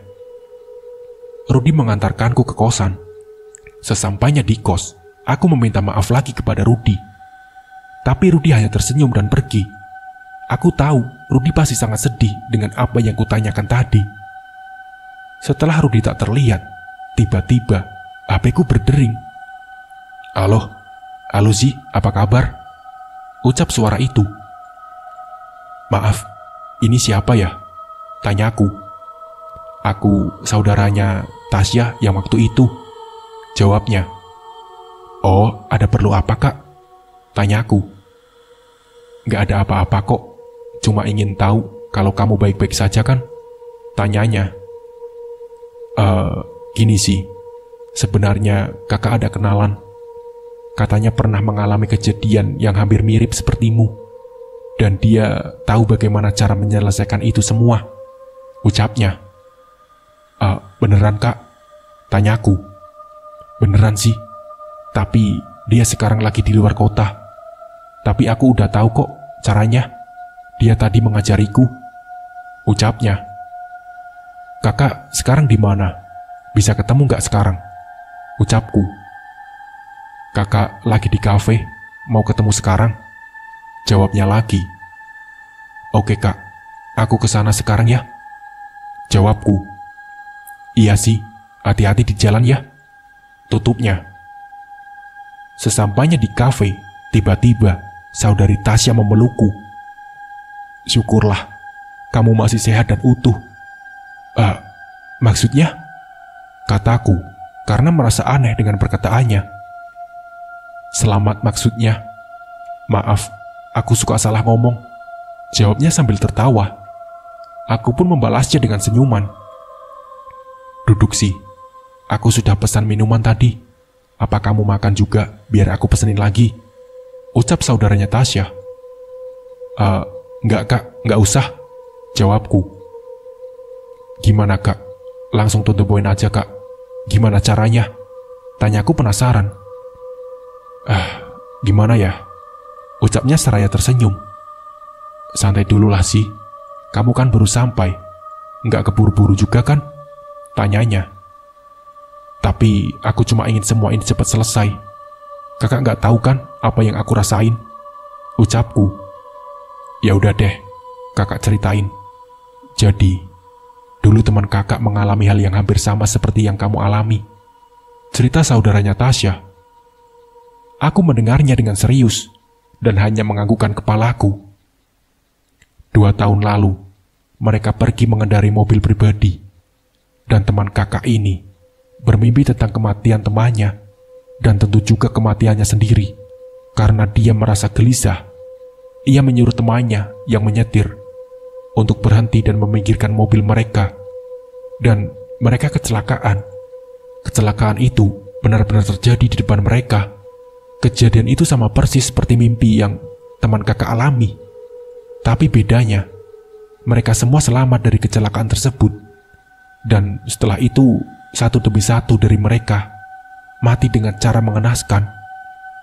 Rudi mengantarkanku ke kosan. Sesampainya di kos, aku meminta maaf lagi kepada Rudi. Tapi Rudi hanya tersenyum dan pergi. Aku tahu Rudi pasti sangat sedih dengan apa yang kutanyakan tadi. Setelah Rudi tak terlihat, tiba-tiba H P-ku berdering. "Halo, halo Zi, apa kabar?" ucap suara itu. "Maaf, ini siapa ya?" tanyaku. "Aku saudaranya Tasya yang waktu itu," jawabnya. "Oh, ada perlu apa kak?" tanyaku. "Gak ada apa-apa kok, cuma ingin tahu kalau kamu baik-baik saja kan?" tanyanya. Eh, gini sih, sebenarnya kakak ada kenalan. Katanya pernah mengalami kejadian yang hampir mirip sepertimu. Dan dia tahu bagaimana cara menyelesaikan itu semua," ucapnya. E, "Beneran kak?" tanyaku. "Beneran sih, tapi dia sekarang lagi di luar kota. Tapi aku udah tahu kok caranya. Dia tadi mengajariku," ucapnya. "Kakak sekarang di mana? Bisa ketemu gak sekarang?" ucapku. "Kakak lagi di kafe, mau ketemu sekarang," jawabnya lagi. "Oke kak, aku kesana sekarang ya," jawabku. "Iya sih, hati-hati di jalan ya," tutupnya. Sesampainya di kafe, tiba-tiba saudari Tasya memelukku. "Syukurlah, kamu masih sehat dan utuh." "Ah, maksudnya?" kataku, karena merasa aneh dengan perkataannya. "Selamat maksudnya. Maaf, aku suka salah ngomong," jawabnya sambil tertawa. Aku pun membalasnya dengan senyuman. "Duduk sih, aku sudah pesan minuman tadi. Apa kamu makan juga biar aku pesenin lagi?" ucap saudaranya Tasya. "Eh, enggak kak, enggak usah," jawabku. "Gimana kak? Langsung to the point aja kak. Gimana caranya?" tanyaku penasaran. "Ah, gimana ya?" ucapnya seraya tersenyum. "Santai dulu lah sih. Kamu kan baru sampai. Nggak keburu-buru juga kan?" tanyanya. "Tapi aku cuma ingin semua ini cepat selesai. Kakak nggak tahu kan apa yang aku rasain?" ucapku. "Ya udah deh, kakak ceritain. Jadi, dulu teman kakak mengalami hal yang hampir sama seperti yang kamu alami," cerita saudaranya Tasya. Aku mendengarnya dengan serius dan hanya menganggukkan kepalaku. Dua tahun lalu, mereka pergi mengendarai mobil pribadi, dan teman kakak ini bermimpi tentang kematian temannya, dan tentu juga kematiannya sendiri. Karena dia merasa gelisah, ia menyuruh temannya yang menyetir untuk berhenti dan meminggirkan mobil mereka, dan mereka kecelakaan. Kecelakaan itu benar-benar terjadi di depan mereka. Kejadian itu sama persis seperti mimpi yang teman kakak alami. Tapi bedanya, mereka semua selamat dari kecelakaan tersebut. Dan setelah itu, satu demi satu dari mereka mati dengan cara mengenaskan.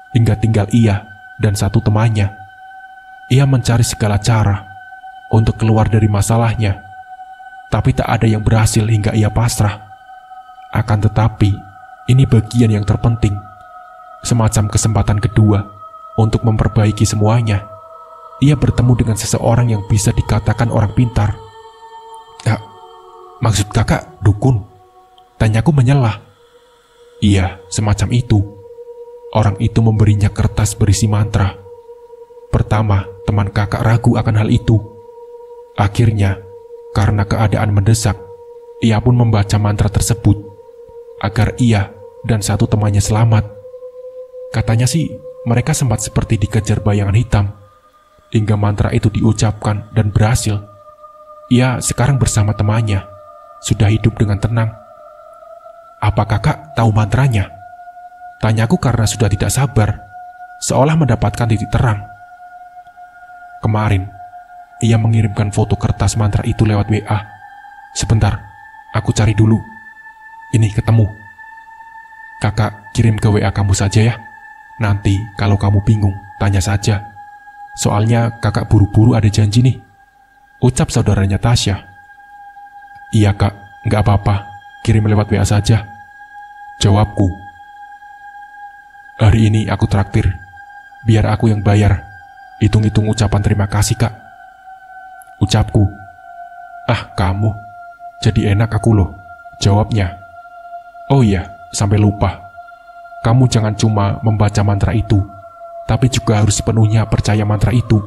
hingga tinggal ia dan satu temannya. Ia mencari segala cara untuk keluar dari masalahnya, tapi tak ada yang berhasil hingga ia pasrah. Akan tetapi, ini bagian yang terpenting, semacam kesempatan kedua untuk memperbaiki semuanya. Ia bertemu dengan seseorang yang bisa dikatakan orang pintar. "Ah, maksud kakak dukun?" tanyaku menyelah. "Iya, semacam itu." Orang itu memberinya kertas berisi mantra. Pertama, teman kakak ragu akan hal itu. Akhirnya, karena keadaan mendesak, ia pun membaca mantra tersebut agar ia dan satu temannya selamat. Katanya sih, mereka sempat seperti dikejar bayangan hitam hingga mantra itu diucapkan dan berhasil. Ia sekarang bersama temannya, sudah hidup dengan tenang. "Apa kakak tahu mantranya?" tanyaku karena sudah tidak sabar, seolah mendapatkan titik terang. Kemarin, ia mengirimkan foto kertas mantra itu lewat W A. "Sebentar, aku cari dulu. Ini ketemu." "Kakak kirim ke W A kamu saja ya. Nanti kalau kamu bingung, tanya saja. Soalnya kakak buru-buru ada janji nih," ucap saudaranya Tasya. "Iya kak, nggak apa-apa, kirim lewat W A saja," jawabku. "Hari ini aku traktir, biar aku yang bayar. Hitung-hitung ucapan terima kasih kak," ucapku. "Ah kamu, jadi enak aku loh," jawabnya. "Oh iya, sampai lupa. Kamu jangan cuma membaca mantra itu, tapi juga harus sepenuhnya percaya mantra itu.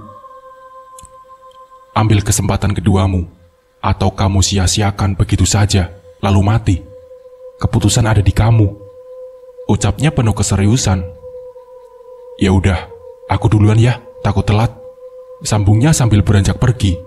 Ambil kesempatan keduamu, atau kamu sia-siakan begitu saja, lalu mati. Keputusan ada di kamu," ucapnya penuh keseriusan. "Ya udah, aku duluan ya, takut telat," sambungnya sambil beranjak pergi.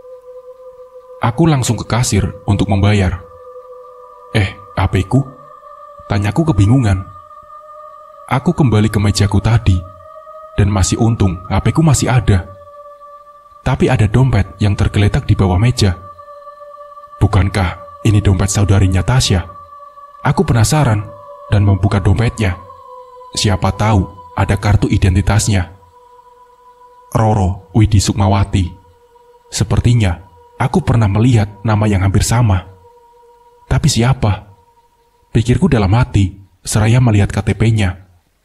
Aku langsung ke kasir untuk membayar. "Eh, H P-ku?" tanyaku kebingungan. Aku kembali ke mejaku tadi, dan masih untung H P-ku masih ada. Tapi ada dompet yang tergeletak di bawah meja. Bukankah ini dompet saudarinya Tasya? Aku penasaran dan membuka dompetnya. Siapa tahu ada kartu identitasnya. Roro Widi Sukmawati. Sepertinya aku pernah melihat nama yang hampir sama. Tapi siapa? Pikirku dalam hati seraya melihat K T P-nya.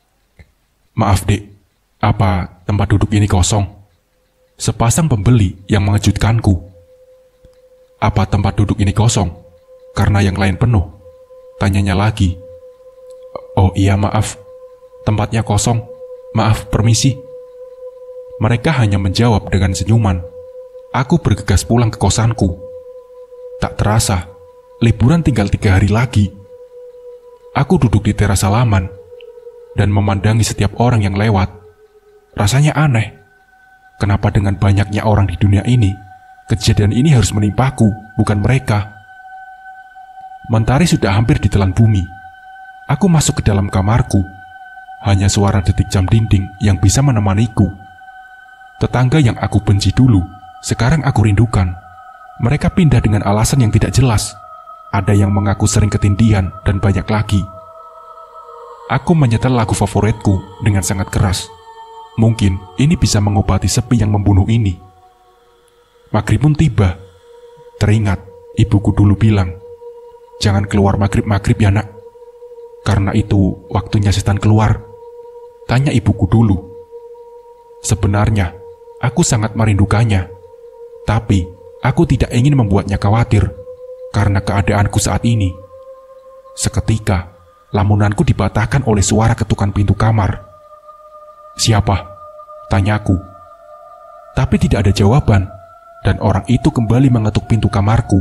"Maaf dek, apa tempat duduk ini kosong?" Sepasang pembeli yang mengejutkanku. "Apa tempat duduk ini kosong? Karena yang lain penuh?" tanyanya lagi. "Oh iya maaf, tempatnya kosong. Maaf, permisi." Mereka hanya menjawab dengan senyuman. Aku bergegas pulang ke kosanku. Tak terasa, liburan tinggal tiga hari lagi. Aku duduk di teras halaman dan memandangi setiap orang yang lewat. Rasanya aneh. Kenapa dengan banyaknya orang di dunia ini, kejadian ini harus menimpaku, bukan mereka? Mentari sudah hampir ditelan bumi. Aku masuk ke dalam kamarku. Hanya suara detik jam dinding yang bisa menemaniku. Tetangga yang aku benci dulu, sekarang aku rindukan. Mereka pindah dengan alasan yang tidak jelas. Ada yang mengaku sering ketindihan dan banyak lagi. Aku menyetel lagu favoritku dengan sangat keras. Mungkin ini bisa mengobati sepi yang membunuh ini. Maghrib pun tiba. Teringat ibuku dulu bilang, "Jangan keluar maghrib-maghrib ya nak. Karena itu waktunya setan keluar." Tanya ibuku dulu. Sebenarnya aku sangat merindukannya. Tapi aku tidak ingin membuatnya khawatir karena keadaanku saat ini. Seketika lamunanku dipatahkan oleh suara ketukan pintu kamar. "Siapa?" tanyaku. Tapi tidak ada jawaban, dan orang itu kembali mengetuk pintu kamarku.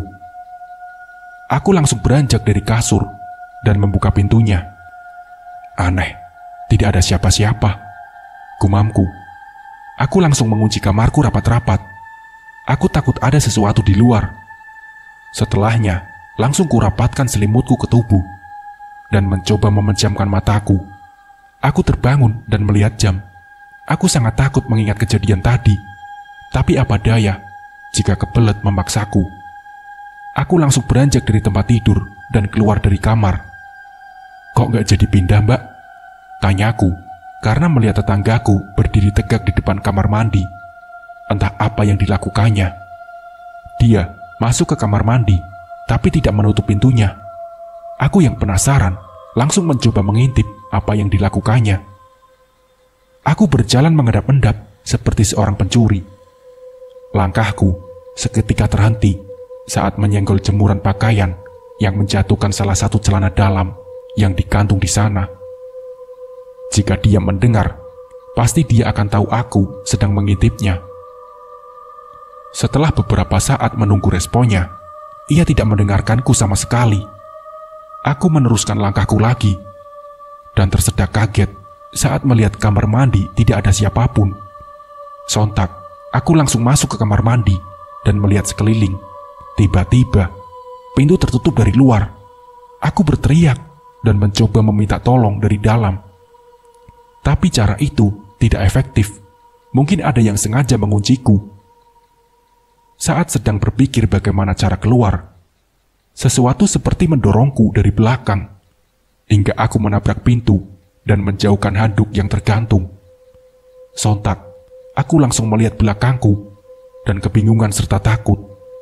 Aku langsung beranjak dari kasur dan membuka pintunya. Aneh, tidak ada siapa-siapa, gumamku. Aku langsung mengunci kamarku rapat-rapat. Aku takut ada sesuatu di luar. Setelahnya, langsung kurapatkan selimutku ke tubuh dan mencoba memejamkan mataku. Aku terbangun dan melihat jam. Aku sangat takut mengingat kejadian tadi. Tapi apa daya jika kebelet memaksaku. Aku langsung beranjak dari tempat tidur dan keluar dari kamar. "Kok gak jadi pindah mbak?" tanyaku karena melihat tetanggaku berdiri tegak di depan kamar mandi. Entah apa yang dilakukannya. Dia masuk ke kamar mandi, tapi tidak menutup pintunya. Aku yang penasaran, langsung mencoba mengintip apa yang dilakukannya. Aku berjalan menghadap-endap seperti seorang pencuri. Langkahku seketika terhenti saat menyenggol jemuran pakaian yang menjatuhkan salah satu celana dalam yang digantung di sana. Jika dia mendengar, pasti dia akan tahu aku sedang mengintipnya. Setelah beberapa saat menunggu responnya, ia tidak mendengarkanku sama sekali. Aku meneruskan langkahku lagi, dan tersedak kaget saat melihat kamar mandi tidak ada siapapun. Sontak, aku langsung masuk ke kamar mandi dan melihat sekeliling. Tiba-tiba, pintu tertutup dari luar. Aku berteriak dan mencoba meminta tolong dari dalam. Tapi cara itu tidak efektif. Mungkin ada yang sengaja mengunciku. Saat sedang berpikir bagaimana cara keluar, sesuatu seperti mendorongku dari belakang, hingga aku menabrak pintu dan menjauhkan handuk yang tergantung. Sontak, aku langsung melihat belakangku dan kebingungan serta takut.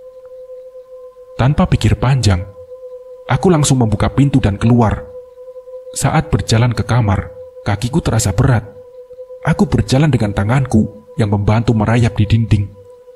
Tanpa pikir panjang, aku langsung membuka pintu dan keluar. Saat berjalan ke kamar, kakiku terasa berat. Aku berjalan dengan tanganku yang membantu merayap di dinding.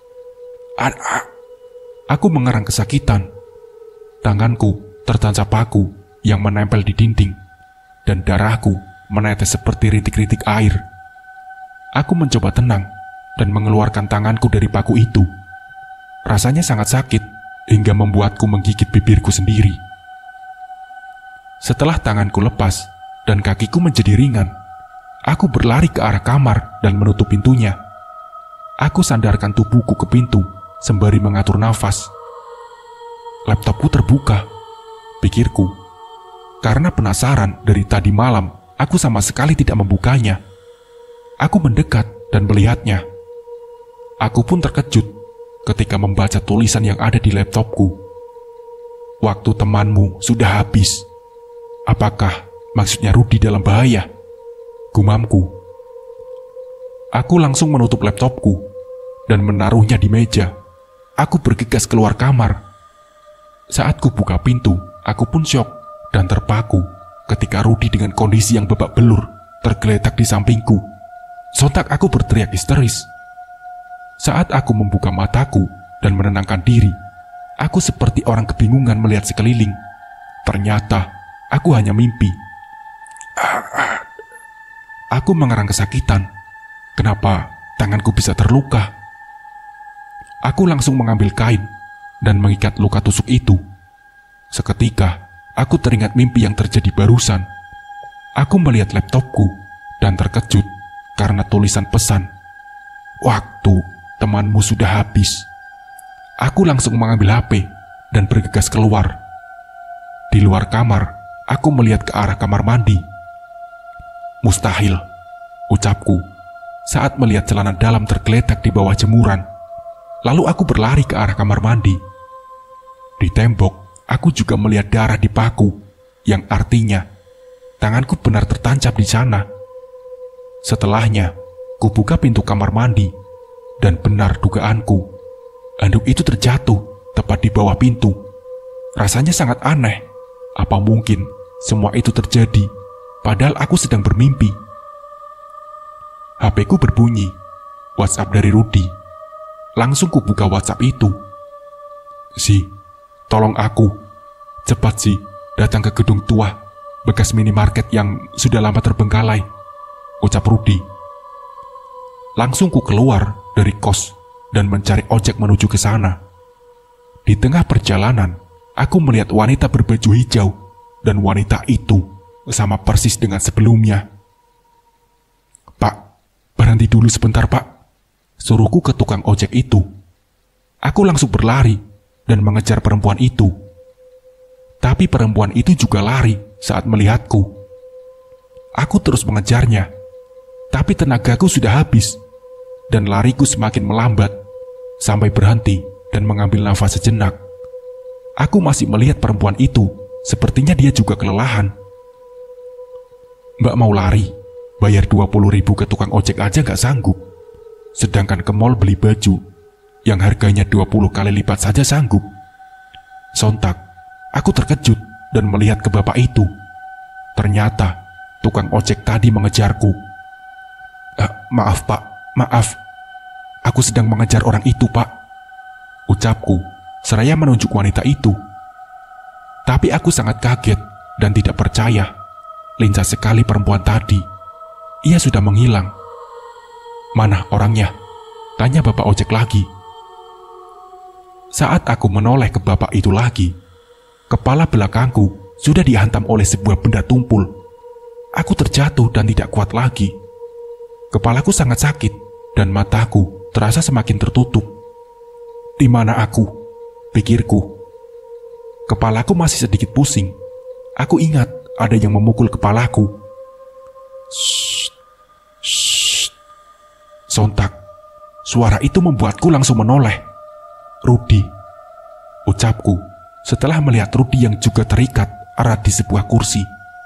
Aku mengerang kesakitan. Tanganku tertancap paku yang menempel di dinding, dan darahku menetes seperti rintik-rintik air. Aku mencoba tenang dan mengeluarkan tanganku dari paku itu. Rasanya sangat sakit hingga membuatku menggigit bibirku sendiri. Setelah tanganku lepas dan kakiku menjadi ringan, aku berlari ke arah kamar dan menutup pintunya. Aku sandarkan tubuhku ke pintu sembari mengatur nafas. Laptopku terbuka, pikirku. Karena penasaran dari tadi malam, aku sama sekali tidak membukanya. Aku mendekat dan melihatnya. Aku pun terkejut ketika membaca tulisan yang ada di laptopku. Waktu temanmu sudah habis. Apakah maksudnya Rudy dalam bahaya? Gumamku. Aku langsung menutup laptopku dan menaruhnya di meja. Aku bergegas keluar kamar. Saat ku buka pintu, aku pun syok dan terpaku ketika Rudy dengan kondisi yang babak belur tergeletak di sampingku. Sontak aku berteriak histeris. Saat aku membuka mataku dan menenangkan diri, aku seperti orang kebingungan melihat sekeliling. Ternyata aku hanya mimpi. Aku mengerang kesakitan. Kenapa tanganku bisa terluka? Aku langsung mengambil kain dan mengikat luka tusuk itu. Seketika, aku teringat mimpi yang terjadi barusan. Aku melihat laptopku dan terkejut karena tulisan pesan. Waktu temanmu sudah habis. Aku langsung mengambil H P dan bergegas keluar. Di luar kamar, aku melihat ke arah kamar mandi. Mustahil, ucapku saat melihat celana dalam tergeletak di bawah jemuran. Lalu aku berlari ke arah kamar mandi. Di tembok, aku juga melihat darah di paku, yang artinya tanganku benar tertancap di sana. Setelahnya, ku buka pintu kamar mandi, dan benar dugaanku, handuk itu terjatuh tepat di bawah pintu. Rasanya sangat aneh. Apa mungkin semua itu terjadi padahal aku sedang bermimpi? H P-ku berbunyi. WhatsApp dari Rudy. Langsung ku buka WhatsApp itu. Si, tolong aku. Cepat sih, datang ke gedung tua, bekas minimarket yang sudah lama terbengkalai, ucap Rudy. Langsung ku keluar dari kos dan mencari ojek menuju ke sana. Di tengah perjalanan, aku melihat wanita berbaju hijau, dan wanita itu sama persis dengan sebelumnya. Pak, berhenti dulu sebentar pak, suruhku ke tukang ojek itu. Aku langsung berlari dan mengejar perempuan itu. Tapi perempuan itu juga lari saat melihatku. Aku terus mengejarnya, tapi tenagaku sudah habis, dan lariku semakin melambat, sampai berhenti dan mengambil nafas sejenak. Aku masih melihat perempuan itu, sepertinya dia juga kelelahan. Mbak mau lari? Bayar dua puluh ribu ke tukang ojek aja gak sanggup. Sedangkan ke mall beli baju yang harganya dua puluh kali lipat saja sanggup. Sontak, aku terkejut dan melihat ke bapak itu. Ternyata tukang ojek tadi mengejarku. Eh, maaf pak, maaf. Aku sedang mengejar orang itu pak, ucapku seraya menunjuk wanita itu. Tapi aku sangat kaget dan tidak percaya. Lincah sekali perempuan tadi. Ia sudah menghilang. Mana orangnya? Tanya bapak ojek lagi. Saat aku menoleh ke bapak itu lagi, kepala belakangku sudah dihantam oleh sebuah benda tumpul. Aku terjatuh dan tidak kuat lagi. Kepalaku sangat sakit dan mataku terasa semakin tertutup. Di mana aku? Pikirku. Kepalaku masih sedikit pusing. Aku ingat ada yang memukul kepalaku. Shh, shh. Sontak, suara itu membuatku langsung menoleh. Rudy, ucapku setelah melihat Rudy yang juga terikat erat di sebuah kursi.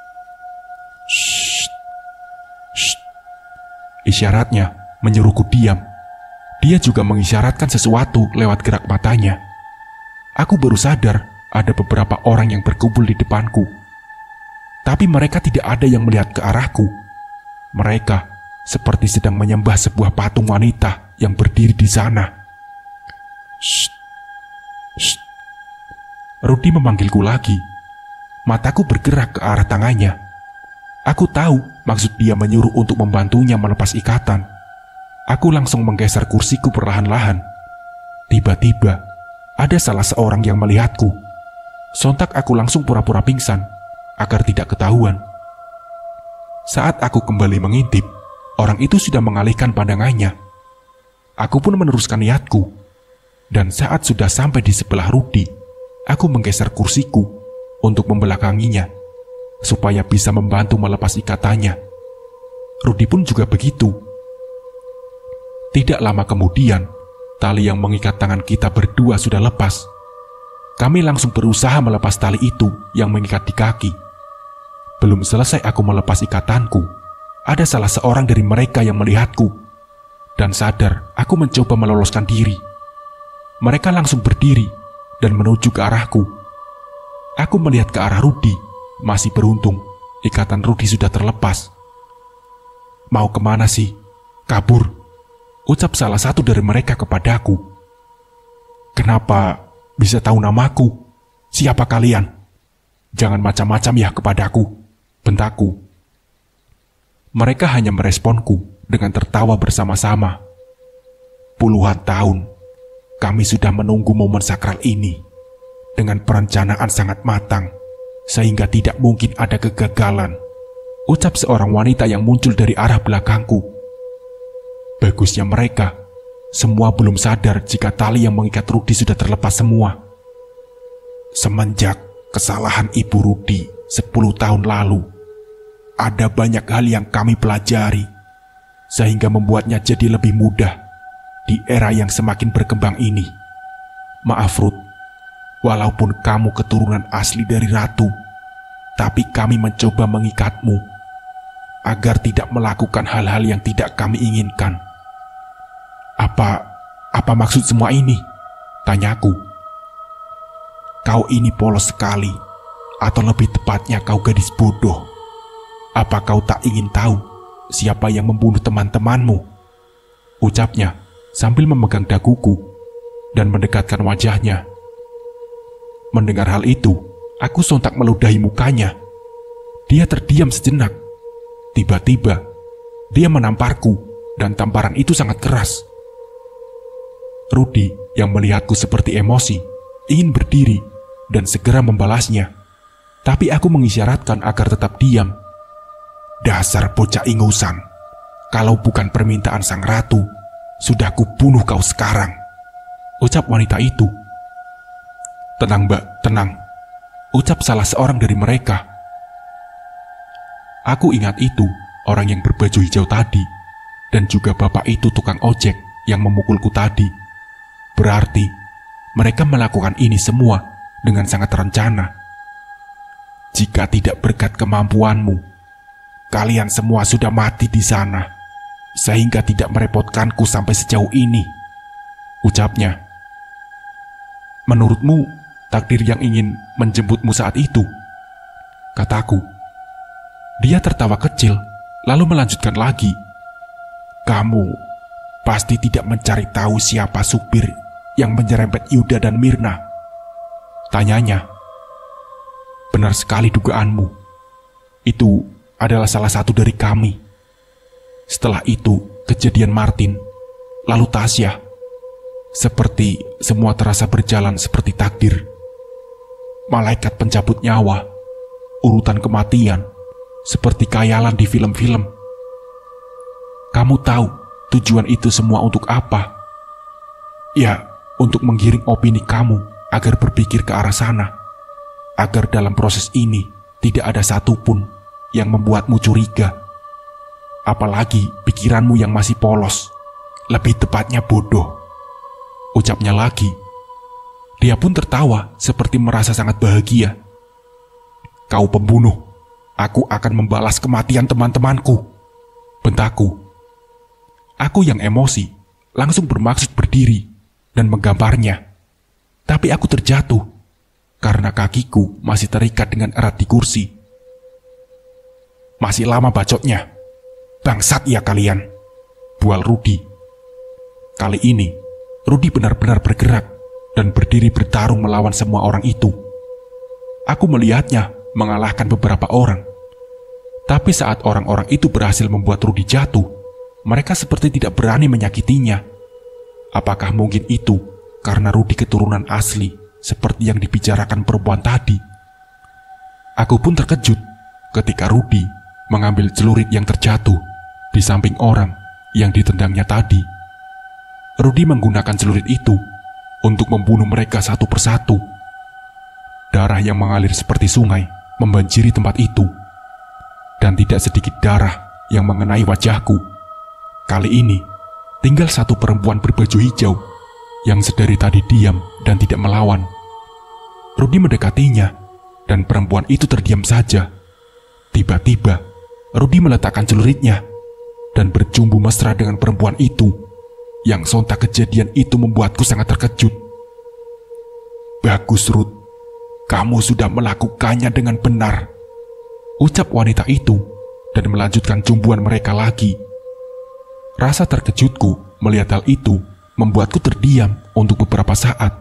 Shh, shh. Isyaratnya menyuruhku diam. Dia juga mengisyaratkan sesuatu lewat gerak matanya. Aku baru sadar ada beberapa orang yang berkumpul di depanku. Tapi mereka tidak ada yang melihat ke arahku. Mereka seperti sedang menyembah sebuah patung wanita yang berdiri di sana. Shh, shh. Rudy memanggilku lagi. Mataku bergerak ke arah tangannya. Aku tahu maksud dia menyuruh untuk membantunya melepas ikatan. Aku langsung menggeser kursiku perlahan-lahan. Tiba-tiba ada salah seorang yang melihatku. Sontak aku langsung pura-pura pingsan agar tidak ketahuan. Saat aku kembali mengintip, orang itu sudah mengalihkan pandangannya. Aku pun meneruskan niatku. Dan saat sudah sampai di sebelah Rudy, aku menggeser kursiku untuk membelakanginya supaya bisa membantu melepas ikatannya. Rudy pun juga begitu. Tidak lama kemudian, tali yang mengikat tangan kita berdua sudah lepas. Kami langsung berusaha melepas tali itu yang mengikat di kaki. Belum selesai aku melepas ikatanku, ada salah seorang dari mereka yang melihatku dan sadar aku mencoba meloloskan diri. Mereka langsung berdiri dan menuju ke arahku. Aku melihat ke arah Rudy. Masih beruntung, ikatan Rudy sudah terlepas. Mau kemana sih? Kabur, ucap salah satu dari mereka kepadaku. Kenapa bisa tahu namaku? Siapa kalian? Jangan macam-macam ya kepadaku, bentakku. Mereka hanya meresponku dengan tertawa bersama-sama. Puluhan tahun, kami sudah menunggu momen sakral ini dengan perencanaan sangat matang, sehingga tidak mungkin ada kegagalan, ucap seorang wanita yang muncul dari arah belakangku. Bagusnya mereka semua belum sadar jika tali yang mengikat Rudy sudah terlepas semua. Semenjak kesalahan Ibu Rudy sepuluh tahun lalu, ada banyak hal yang kami pelajari, sehingga membuatnya jadi lebih mudah di era yang semakin berkembang ini. Maaf Ruth, walaupun kamu keturunan asli dari ratu, tapi kami mencoba mengikatmu agar tidak melakukan hal-hal yang tidak kami inginkan. Apa, apa maksud semua ini? Tanyaku. Kau ini polos sekali, atau lebih tepatnya kau gadis bodoh. Apa kau tak ingin tahu siapa yang membunuh teman-temanmu? Ucapnya sambil memegang daguku dan mendekatkan wajahnya. Mendengar hal itu, aku sontak meludahi mukanya. Dia terdiam sejenak. Tiba-tiba, dia menamparku dan tamparan itu sangat keras. Rudy yang melihatku seperti emosi, ingin berdiri dan segera membalasnya. Tapi aku mengisyaratkan agar tetap diam. Dasar bocah ingusan, kalau bukan permintaan sang ratu, sudah kubunuh kau sekarang, ucap wanita itu. Tenang mbak, tenang, ucap salah seorang dari mereka. Aku ingat itu orang yang berbaju hijau tadi, dan juga bapak itu tukang ojek yang memukulku tadi. Berarti mereka melakukan ini semua dengan sangat terencana. Jika tidak berkat kemampuanmu, kalian semua sudah mati di sana, sehingga tidak merepotkanku sampai sejauh ini, ucapnya. Menurutmu, takdir yang ingin menjemputmu saat itu? Kataku. Dia tertawa kecil, lalu melanjutkan lagi. Kamu pasti tidak mencari tahu siapa supir yang menyerempet Yuda dan Mirna, tanyanya. Benar sekali dugaanmu. Itu adalah salah satu dari kami. Setelah itu, kejadian Martin, lalu Tasya. Seperti semua terasa berjalan seperti takdir. Malaikat pencabut nyawa, urutan kematian, seperti khayalan di film-film. Kamu tahu tujuan itu semua untuk apa? Ya, untuk menggiring opini kamu agar berpikir ke arah sana. Agar dalam proses ini tidak ada satupun yang membuatmu curiga. Apalagi pikiranmu yang masih polos, lebih tepatnya bodoh, ucapnya lagi. Dia pun tertawa seperti merasa sangat bahagia. Kau pembunuh, aku akan membalas kematian teman-temanku, bentakku. Aku yang emosi langsung bermaksud berdiri dan menggambarnya. Tapi aku terjatuh karena kakiku masih terikat dengan erat di kursi. Masih lama bacotnya. Bangsat ya kalian, bual Rudi. Kali ini, Rudi benar-benar bergerak dan berdiri bertarung melawan semua orang itu. Aku melihatnya mengalahkan beberapa orang. Tapi saat orang-orang itu berhasil membuat Rudi jatuh, mereka seperti tidak berani menyakitinya. Apakah mungkin itu karena Rudi keturunan asli seperti yang dibicarakan perempuan tadi? Aku pun terkejut ketika Rudi mengambil celurit yang terjatuh di samping orang yang ditendangnya tadi. Rudi menggunakan celurit itu untuk membunuh mereka satu persatu. Darah yang mengalir seperti sungai membanjiri tempat itu, dan tidak sedikit darah yang mengenai wajahku. Kali ini tinggal satu perempuan berbaju hijau yang sedari tadi diam dan tidak melawan. Rudi mendekatinya, dan perempuan itu terdiam saja. Tiba-tiba Rudi meletakkan celuritnya dan berjumbu mesra dengan perempuan itu, yang sontak kejadian itu membuatku sangat terkejut. Bagus, Ruth, kamu sudah melakukannya dengan benar, ucap wanita itu dan melanjutkan jumbuan mereka lagi. Rasa terkejutku melihat hal itu membuatku terdiam untuk beberapa saat.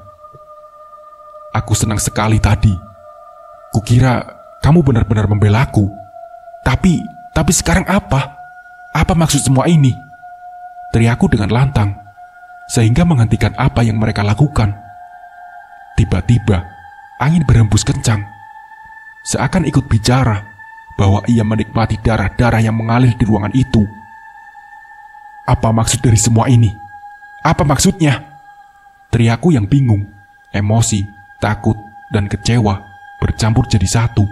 Aku senang sekali tadi. Kukira kamu benar-benar membelaku. Tapi, tapi sekarang apa? Apa maksud semua ini? Teriakku dengan lantang, sehingga menghentikan apa yang mereka lakukan. Tiba-tiba, angin berhembus kencang. Seakan ikut bicara bahwa ia menikmati darah-darah yang mengalir di ruangan itu. Apa maksud dari semua ini? Apa maksudnya? Teriakku yang bingung, emosi, takut, dan kecewa bercampur jadi satu.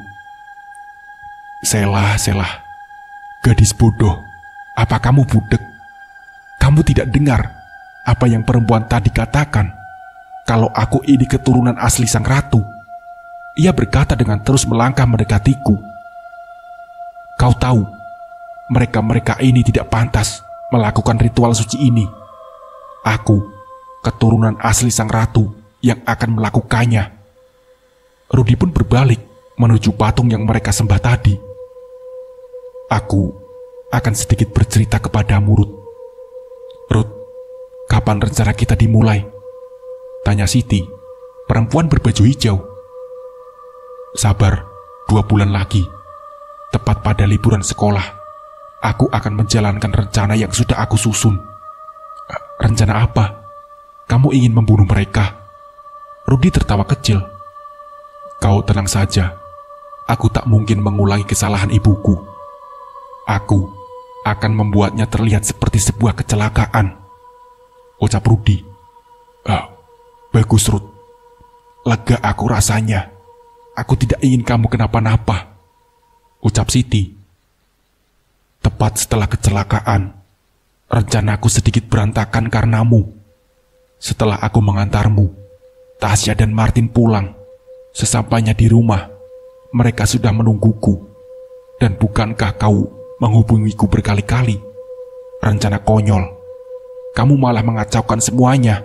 Selah, Selah, gadis bodoh. Apa kamu budek? Kamu tidak dengar apa yang perempuan tadi katakan? Kalau aku ini keturunan asli sang ratu. Ia berkata dengan terus melangkah mendekatiku. Kau tahu, mereka-mereka ini tidak pantas melakukan ritual suci ini. Aku, keturunan asli sang ratu yang akan melakukannya. Rudi pun berbalik menuju patung yang mereka sembah tadi. Aku akan sedikit bercerita kepadamu, Ruth. Ruth, kapan rencana kita dimulai? Tanya Siti, perempuan berbaju hijau. Sabar, dua bulan lagi. Tepat pada liburan sekolah, aku akan menjalankan rencana yang sudah aku susun. Rencana apa? Kamu ingin membunuh mereka? Rudi tertawa kecil. Kau tenang saja. Aku tak mungkin mengulangi kesalahan ibuku. Aku akan membuatnya terlihat seperti sebuah kecelakaan, ucap Rudi. Ah, bagus, Ruth. Lega aku rasanya. Aku tidak ingin kamu kenapa-napa, ucap Siti. Tepat setelah kecelakaan, rencanaku sedikit berantakan karenamu. Setelah aku mengantarmu, Tasya dan Martin pulang. Sesampainya di rumah, mereka sudah menungguku. Dan bukankah kau menghubungiku berkali-kali. Rencana konyol. Kamu malah mengacaukan semuanya.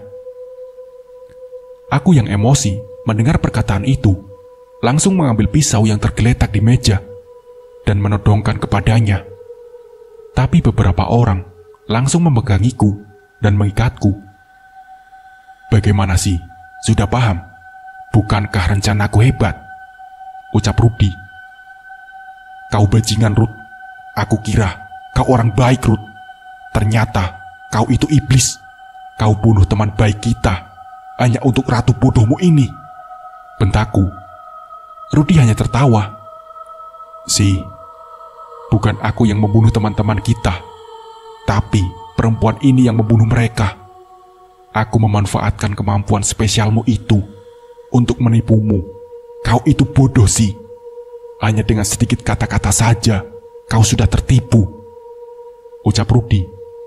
Aku yang emosi mendengar perkataan itu, langsung mengambil pisau yang tergeletak di meja dan menodongkan kepadanya. Tapi beberapa orang langsung memegangiku dan mengikatku. Bagaimana sih? Sudah paham? Bukankah rencanaku hebat? Ucap Rudi. Kau bajingan, Rud. Aku kira kau orang baik, Rud. Ternyata kau itu iblis. Kau bunuh teman baik kita hanya untuk ratu bodohmu ini, bentakku. Rudi hanya tertawa. Si, bukan aku yang membunuh teman-teman kita, tapi perempuan ini yang membunuh mereka. Aku memanfaatkan kemampuan spesialmu itu untuk menipumu. Kau itu bodoh sih. Hanya dengan sedikit kata-kata saja, kau sudah tertipu, ucap Rudi.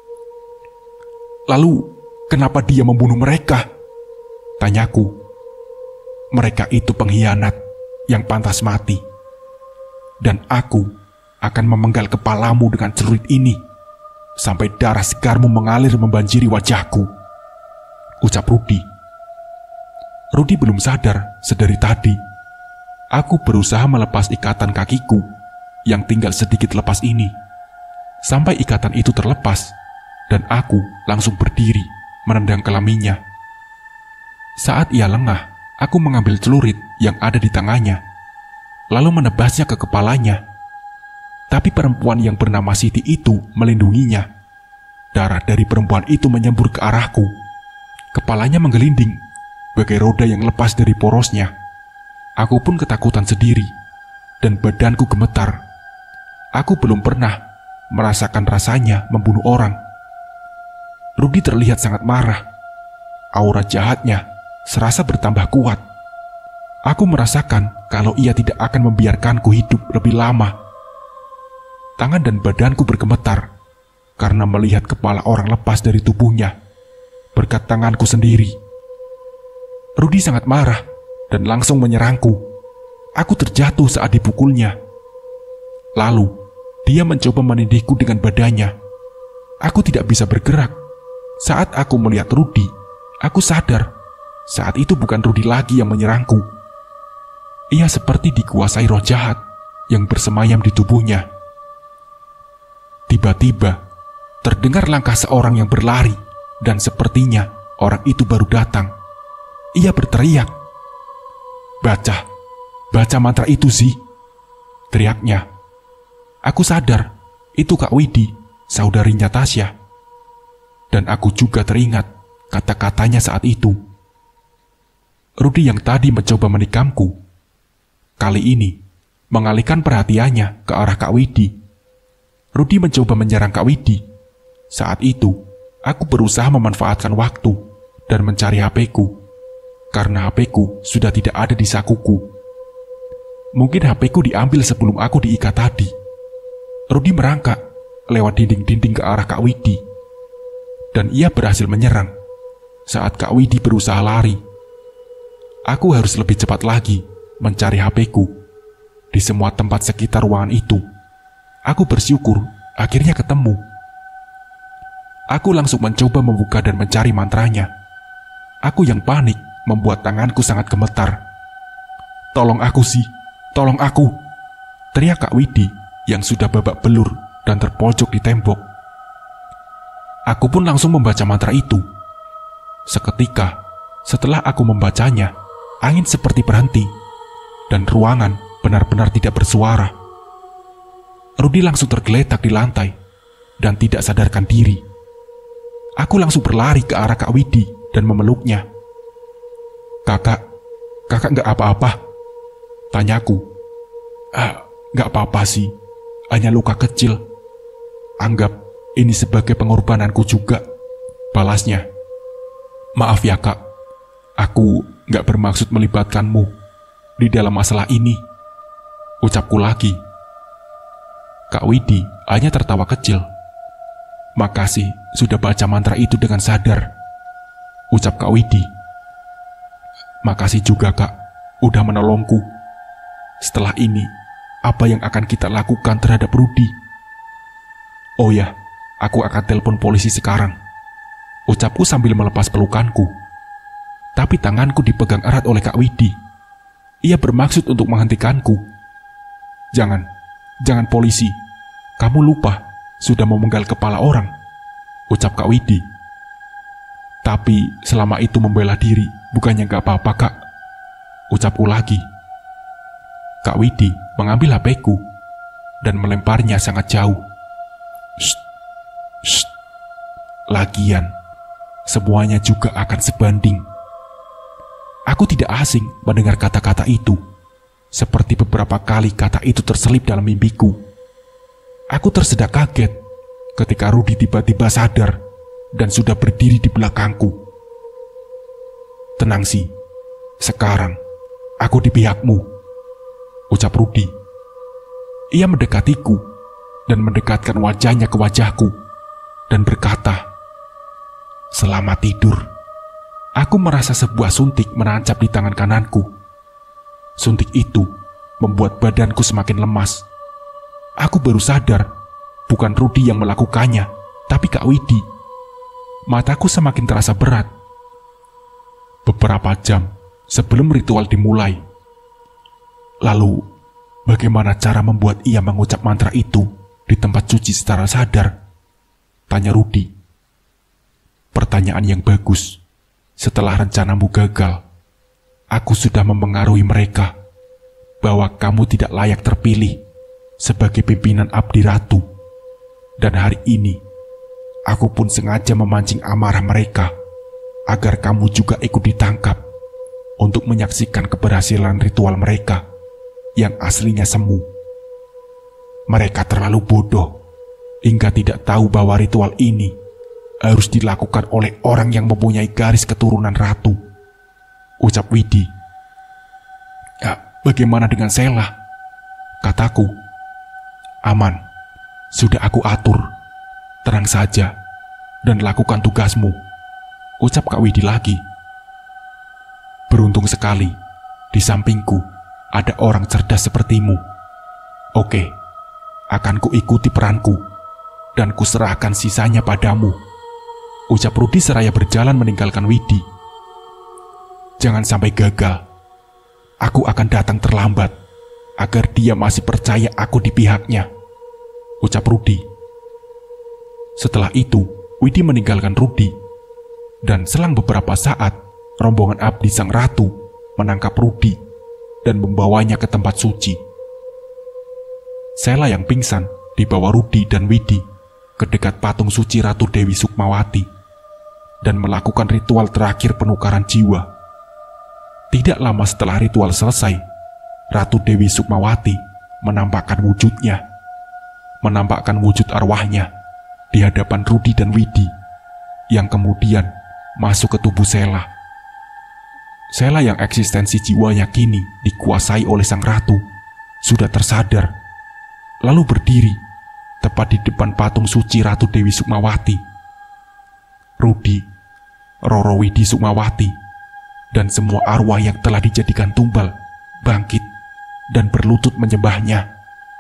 Lalu, kenapa dia membunuh mereka? Tanyaku. Mereka itu pengkhianat yang pantas mati. Dan aku akan memenggal kepalamu dengan celurit ini sampai darah segarmu mengalir membanjiri wajahku, ucap Rudi. Rudi belum sadar sedari tadi aku berusaha melepas ikatan kakiku yang tinggal sedikit lepas ini. Sampai ikatan itu terlepas dan aku langsung berdiri menendang kelaminnya. Saat ia lengah, aku mengambil celurit yang ada di tangannya, lalu menebasnya ke kepalanya. Tapi perempuan yang bernama Siti itu melindunginya. Darah dari perempuan itu menyembur ke arahku. Kepalanya menggelinding, bagai roda yang lepas dari porosnya. Aku pun ketakutan sendiri, dan badanku gemetar. Aku belum pernah merasakan rasanya membunuh orang. Rudi terlihat sangat marah. Aura jahatnya serasa bertambah kuat. Aku merasakan kalau ia tidak akan membiarkanku hidup lebih lama. Tangan dan badanku bergemetar karena melihat kepala orang lepas dari tubuhnya berkat tanganku sendiri. Rudi sangat marah dan langsung menyerangku. Aku terjatuh saat dipukulnya. Lalu, dia mencoba menindihku dengan badannya. Aku tidak bisa bergerak. Saat aku melihat Rudi, aku sadar saat itu bukan Rudi lagi yang menyerangku. Ia seperti dikuasai roh jahat yang bersemayam di tubuhnya. Tiba-tiba, terdengar langkah seorang yang berlari dan sepertinya orang itu baru datang. Ia berteriak, "Baca, baca mantra itu sih," teriaknya. Aku sadar, itu Kak Widi, saudarinya Tasya. Dan aku juga teringat kata-katanya saat itu. Rudi yang tadi mencoba menikamku, kali ini mengalihkan perhatiannya ke arah Kak Widi. Rudi mencoba menyerang Kak Widi. Saat itu, aku berusaha memanfaatkan waktu dan mencari H P-ku. Karena H P-ku sudah tidak ada di sakuku. Mungkin H P-ku diambil sebelum aku diikat tadi. Rudi merangkak lewat dinding-dinding ke arah Kak Widi. Dan ia berhasil menyerang. Saat Kak Widi berusaha lari, aku harus lebih cepat lagi mencari H P-ku. Di semua tempat sekitar ruangan itu, aku bersyukur akhirnya ketemu. Aku langsung mencoba membuka dan mencari mantranya. Aku yang panik membuat tanganku sangat gemetar. "Tolong aku sih, tolong aku!" teriak Kak Widi yang sudah babak belur dan terpojok di tembok. Aku pun langsung membaca mantra itu. Seketika setelah aku membacanya, angin seperti berhenti dan ruangan benar-benar tidak bersuara. Rudi langsung tergeletak di lantai dan tidak sadarkan diri. Aku langsung berlari ke arah Kak Widi dan memeluknya. "Kakak, kakak gak apa-apa?" tanyaku. "Ah, gak apa-apa sih, hanya luka kecil. Anggap ini sebagai pengorbananku juga," balasnya. "Maaf ya kak, aku gak bermaksud melibatkanmu di dalam masalah ini," ucapku lagi. Kak Widi hanya tertawa kecil. "Makasih sudah baca mantra itu dengan sadar," ucap Kak Widi. "Makasih juga kak, udah menolongku. Setelah ini, apa yang akan kita lakukan terhadap Rudi?" Oh ya, aku akan telepon polisi sekarang, ucapku sambil melepas pelukanku. Tapi tanganku dipegang erat oleh Kak Widi. Ia bermaksud untuk menghentikanku. Jangan, jangan polisi. Kamu lupa, sudah memenggal kepala orang, ucap Kak Widi. Tapi selama itu membela diri, bukannya gak apa-apa, Kak, ucapku lagi. Kak Widi mengambil H P-ku dan melemparnya sangat jauh. Shh, shh. Lagian, semuanya juga akan sebanding. Aku tidak asing mendengar kata-kata itu. Seperti beberapa kali kata itu terselip dalam mimpiku. Aku tersedak kaget ketika Rudi tiba-tiba sadar dan sudah berdiri di belakangku. Tenang sih, sekarang aku di pihakmu, ucap Rudi. Ia mendekatiku dan mendekatkan wajahnya ke wajahku dan berkata, "Selamat tidur." Aku merasa sebuah suntik menancap di tangan kananku. Suntik itu membuat badanku semakin lemas. Aku baru sadar, bukan Rudi yang melakukannya, tapi Kak Widi. Mataku semakin terasa berat. Beberapa jam sebelum ritual dimulai. Lalu, bagaimana cara membuat ia mengucap mantra itu di tempat suci secara sadar? Tanya Rudi. Pertanyaan yang bagus. Setelah rencanamu gagal, aku sudah mempengaruhi mereka bahwa kamu tidak layak terpilih sebagai pimpinan Abdi Ratu. Dan hari ini, aku pun sengaja memancing amarah mereka agar kamu juga ikut ditangkap untuk menyaksikan keberhasilan ritual mereka yang aslinya semu. Mereka terlalu bodoh hingga tidak tahu bahwa ritual ini harus dilakukan oleh orang yang mempunyai garis keturunan ratu, ucap Widi. Ya, bagaimana dengan Sela? Kataku. Aman, sudah aku atur. Tenang saja dan lakukan tugasmu, ucap Kak Widi lagi. Beruntung sekali, di sampingku ada orang cerdas sepertimu. Oke, akan kuikuti peranku dan kuserahkan sisanya padamu, ucap Rudi seraya berjalan meninggalkan Widi. Jangan sampai gagal. Aku akan datang terlambat agar dia masih percaya aku di pihaknya, ucap Rudi. Setelah itu, Widi meninggalkan Rudi. Dan selang beberapa saat, rombongan Abdi Sang Ratu menangkap Rudi dan membawanya ke tempat suci. Sela yang pingsan dibawa Rudi dan Widi ke dekat patung suci Ratu Dewi Sukmawati dan melakukan ritual terakhir penukaran jiwa. Tidak lama setelah ritual selesai, Ratu Dewi Sukmawati menampakkan wujudnya, menampakkan wujud arwahnya di hadapan Rudi dan Widi, yang kemudian masuk ke tubuh Sela. Sela yang eksistensi jiwanya kini dikuasai oleh sang ratu, sudah tersadar, lalu berdiri tepat di depan patung suci Ratu Dewi Sukmawati. Rudi, Roro Widi Sukmawati, dan semua arwah yang telah dijadikan tumbal bangkit dan berlutut menyembahnya.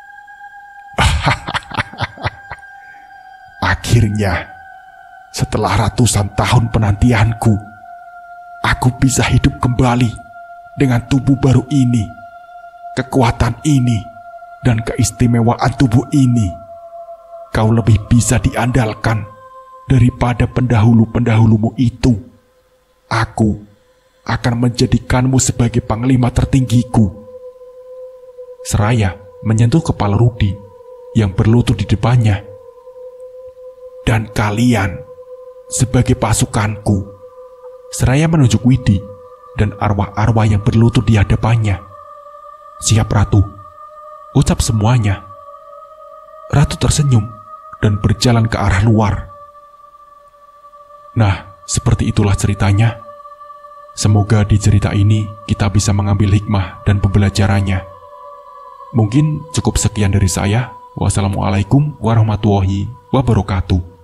Akhirnya, setelah ratusan tahun penantianku, aku bisa hidup kembali dengan tubuh baru ini, kekuatan ini, dan keistimewaan tubuh ini. Kau lebih bisa diandalkan daripada pendahulu-pendahulumu itu. Aku akan menjadikanmu sebagai panglima tertinggiku. Seraya menyentuh kepala Rudi yang berlutut di depannya. Dan kalian sebagai pasukanku. Seraya menunjuk Widi dan arwah-arwah yang berlutut di hadapannya. Siap Ratu, ucap semuanya. Ratu tersenyum dan berjalan ke arah luar. Nah, seperti itulah ceritanya. Semoga di cerita ini kita bisa mengambil hikmah dan pembelajarannya. Mungkin cukup sekian dari saya. Wassalamualaikum warahmatullahi wabarakatuh.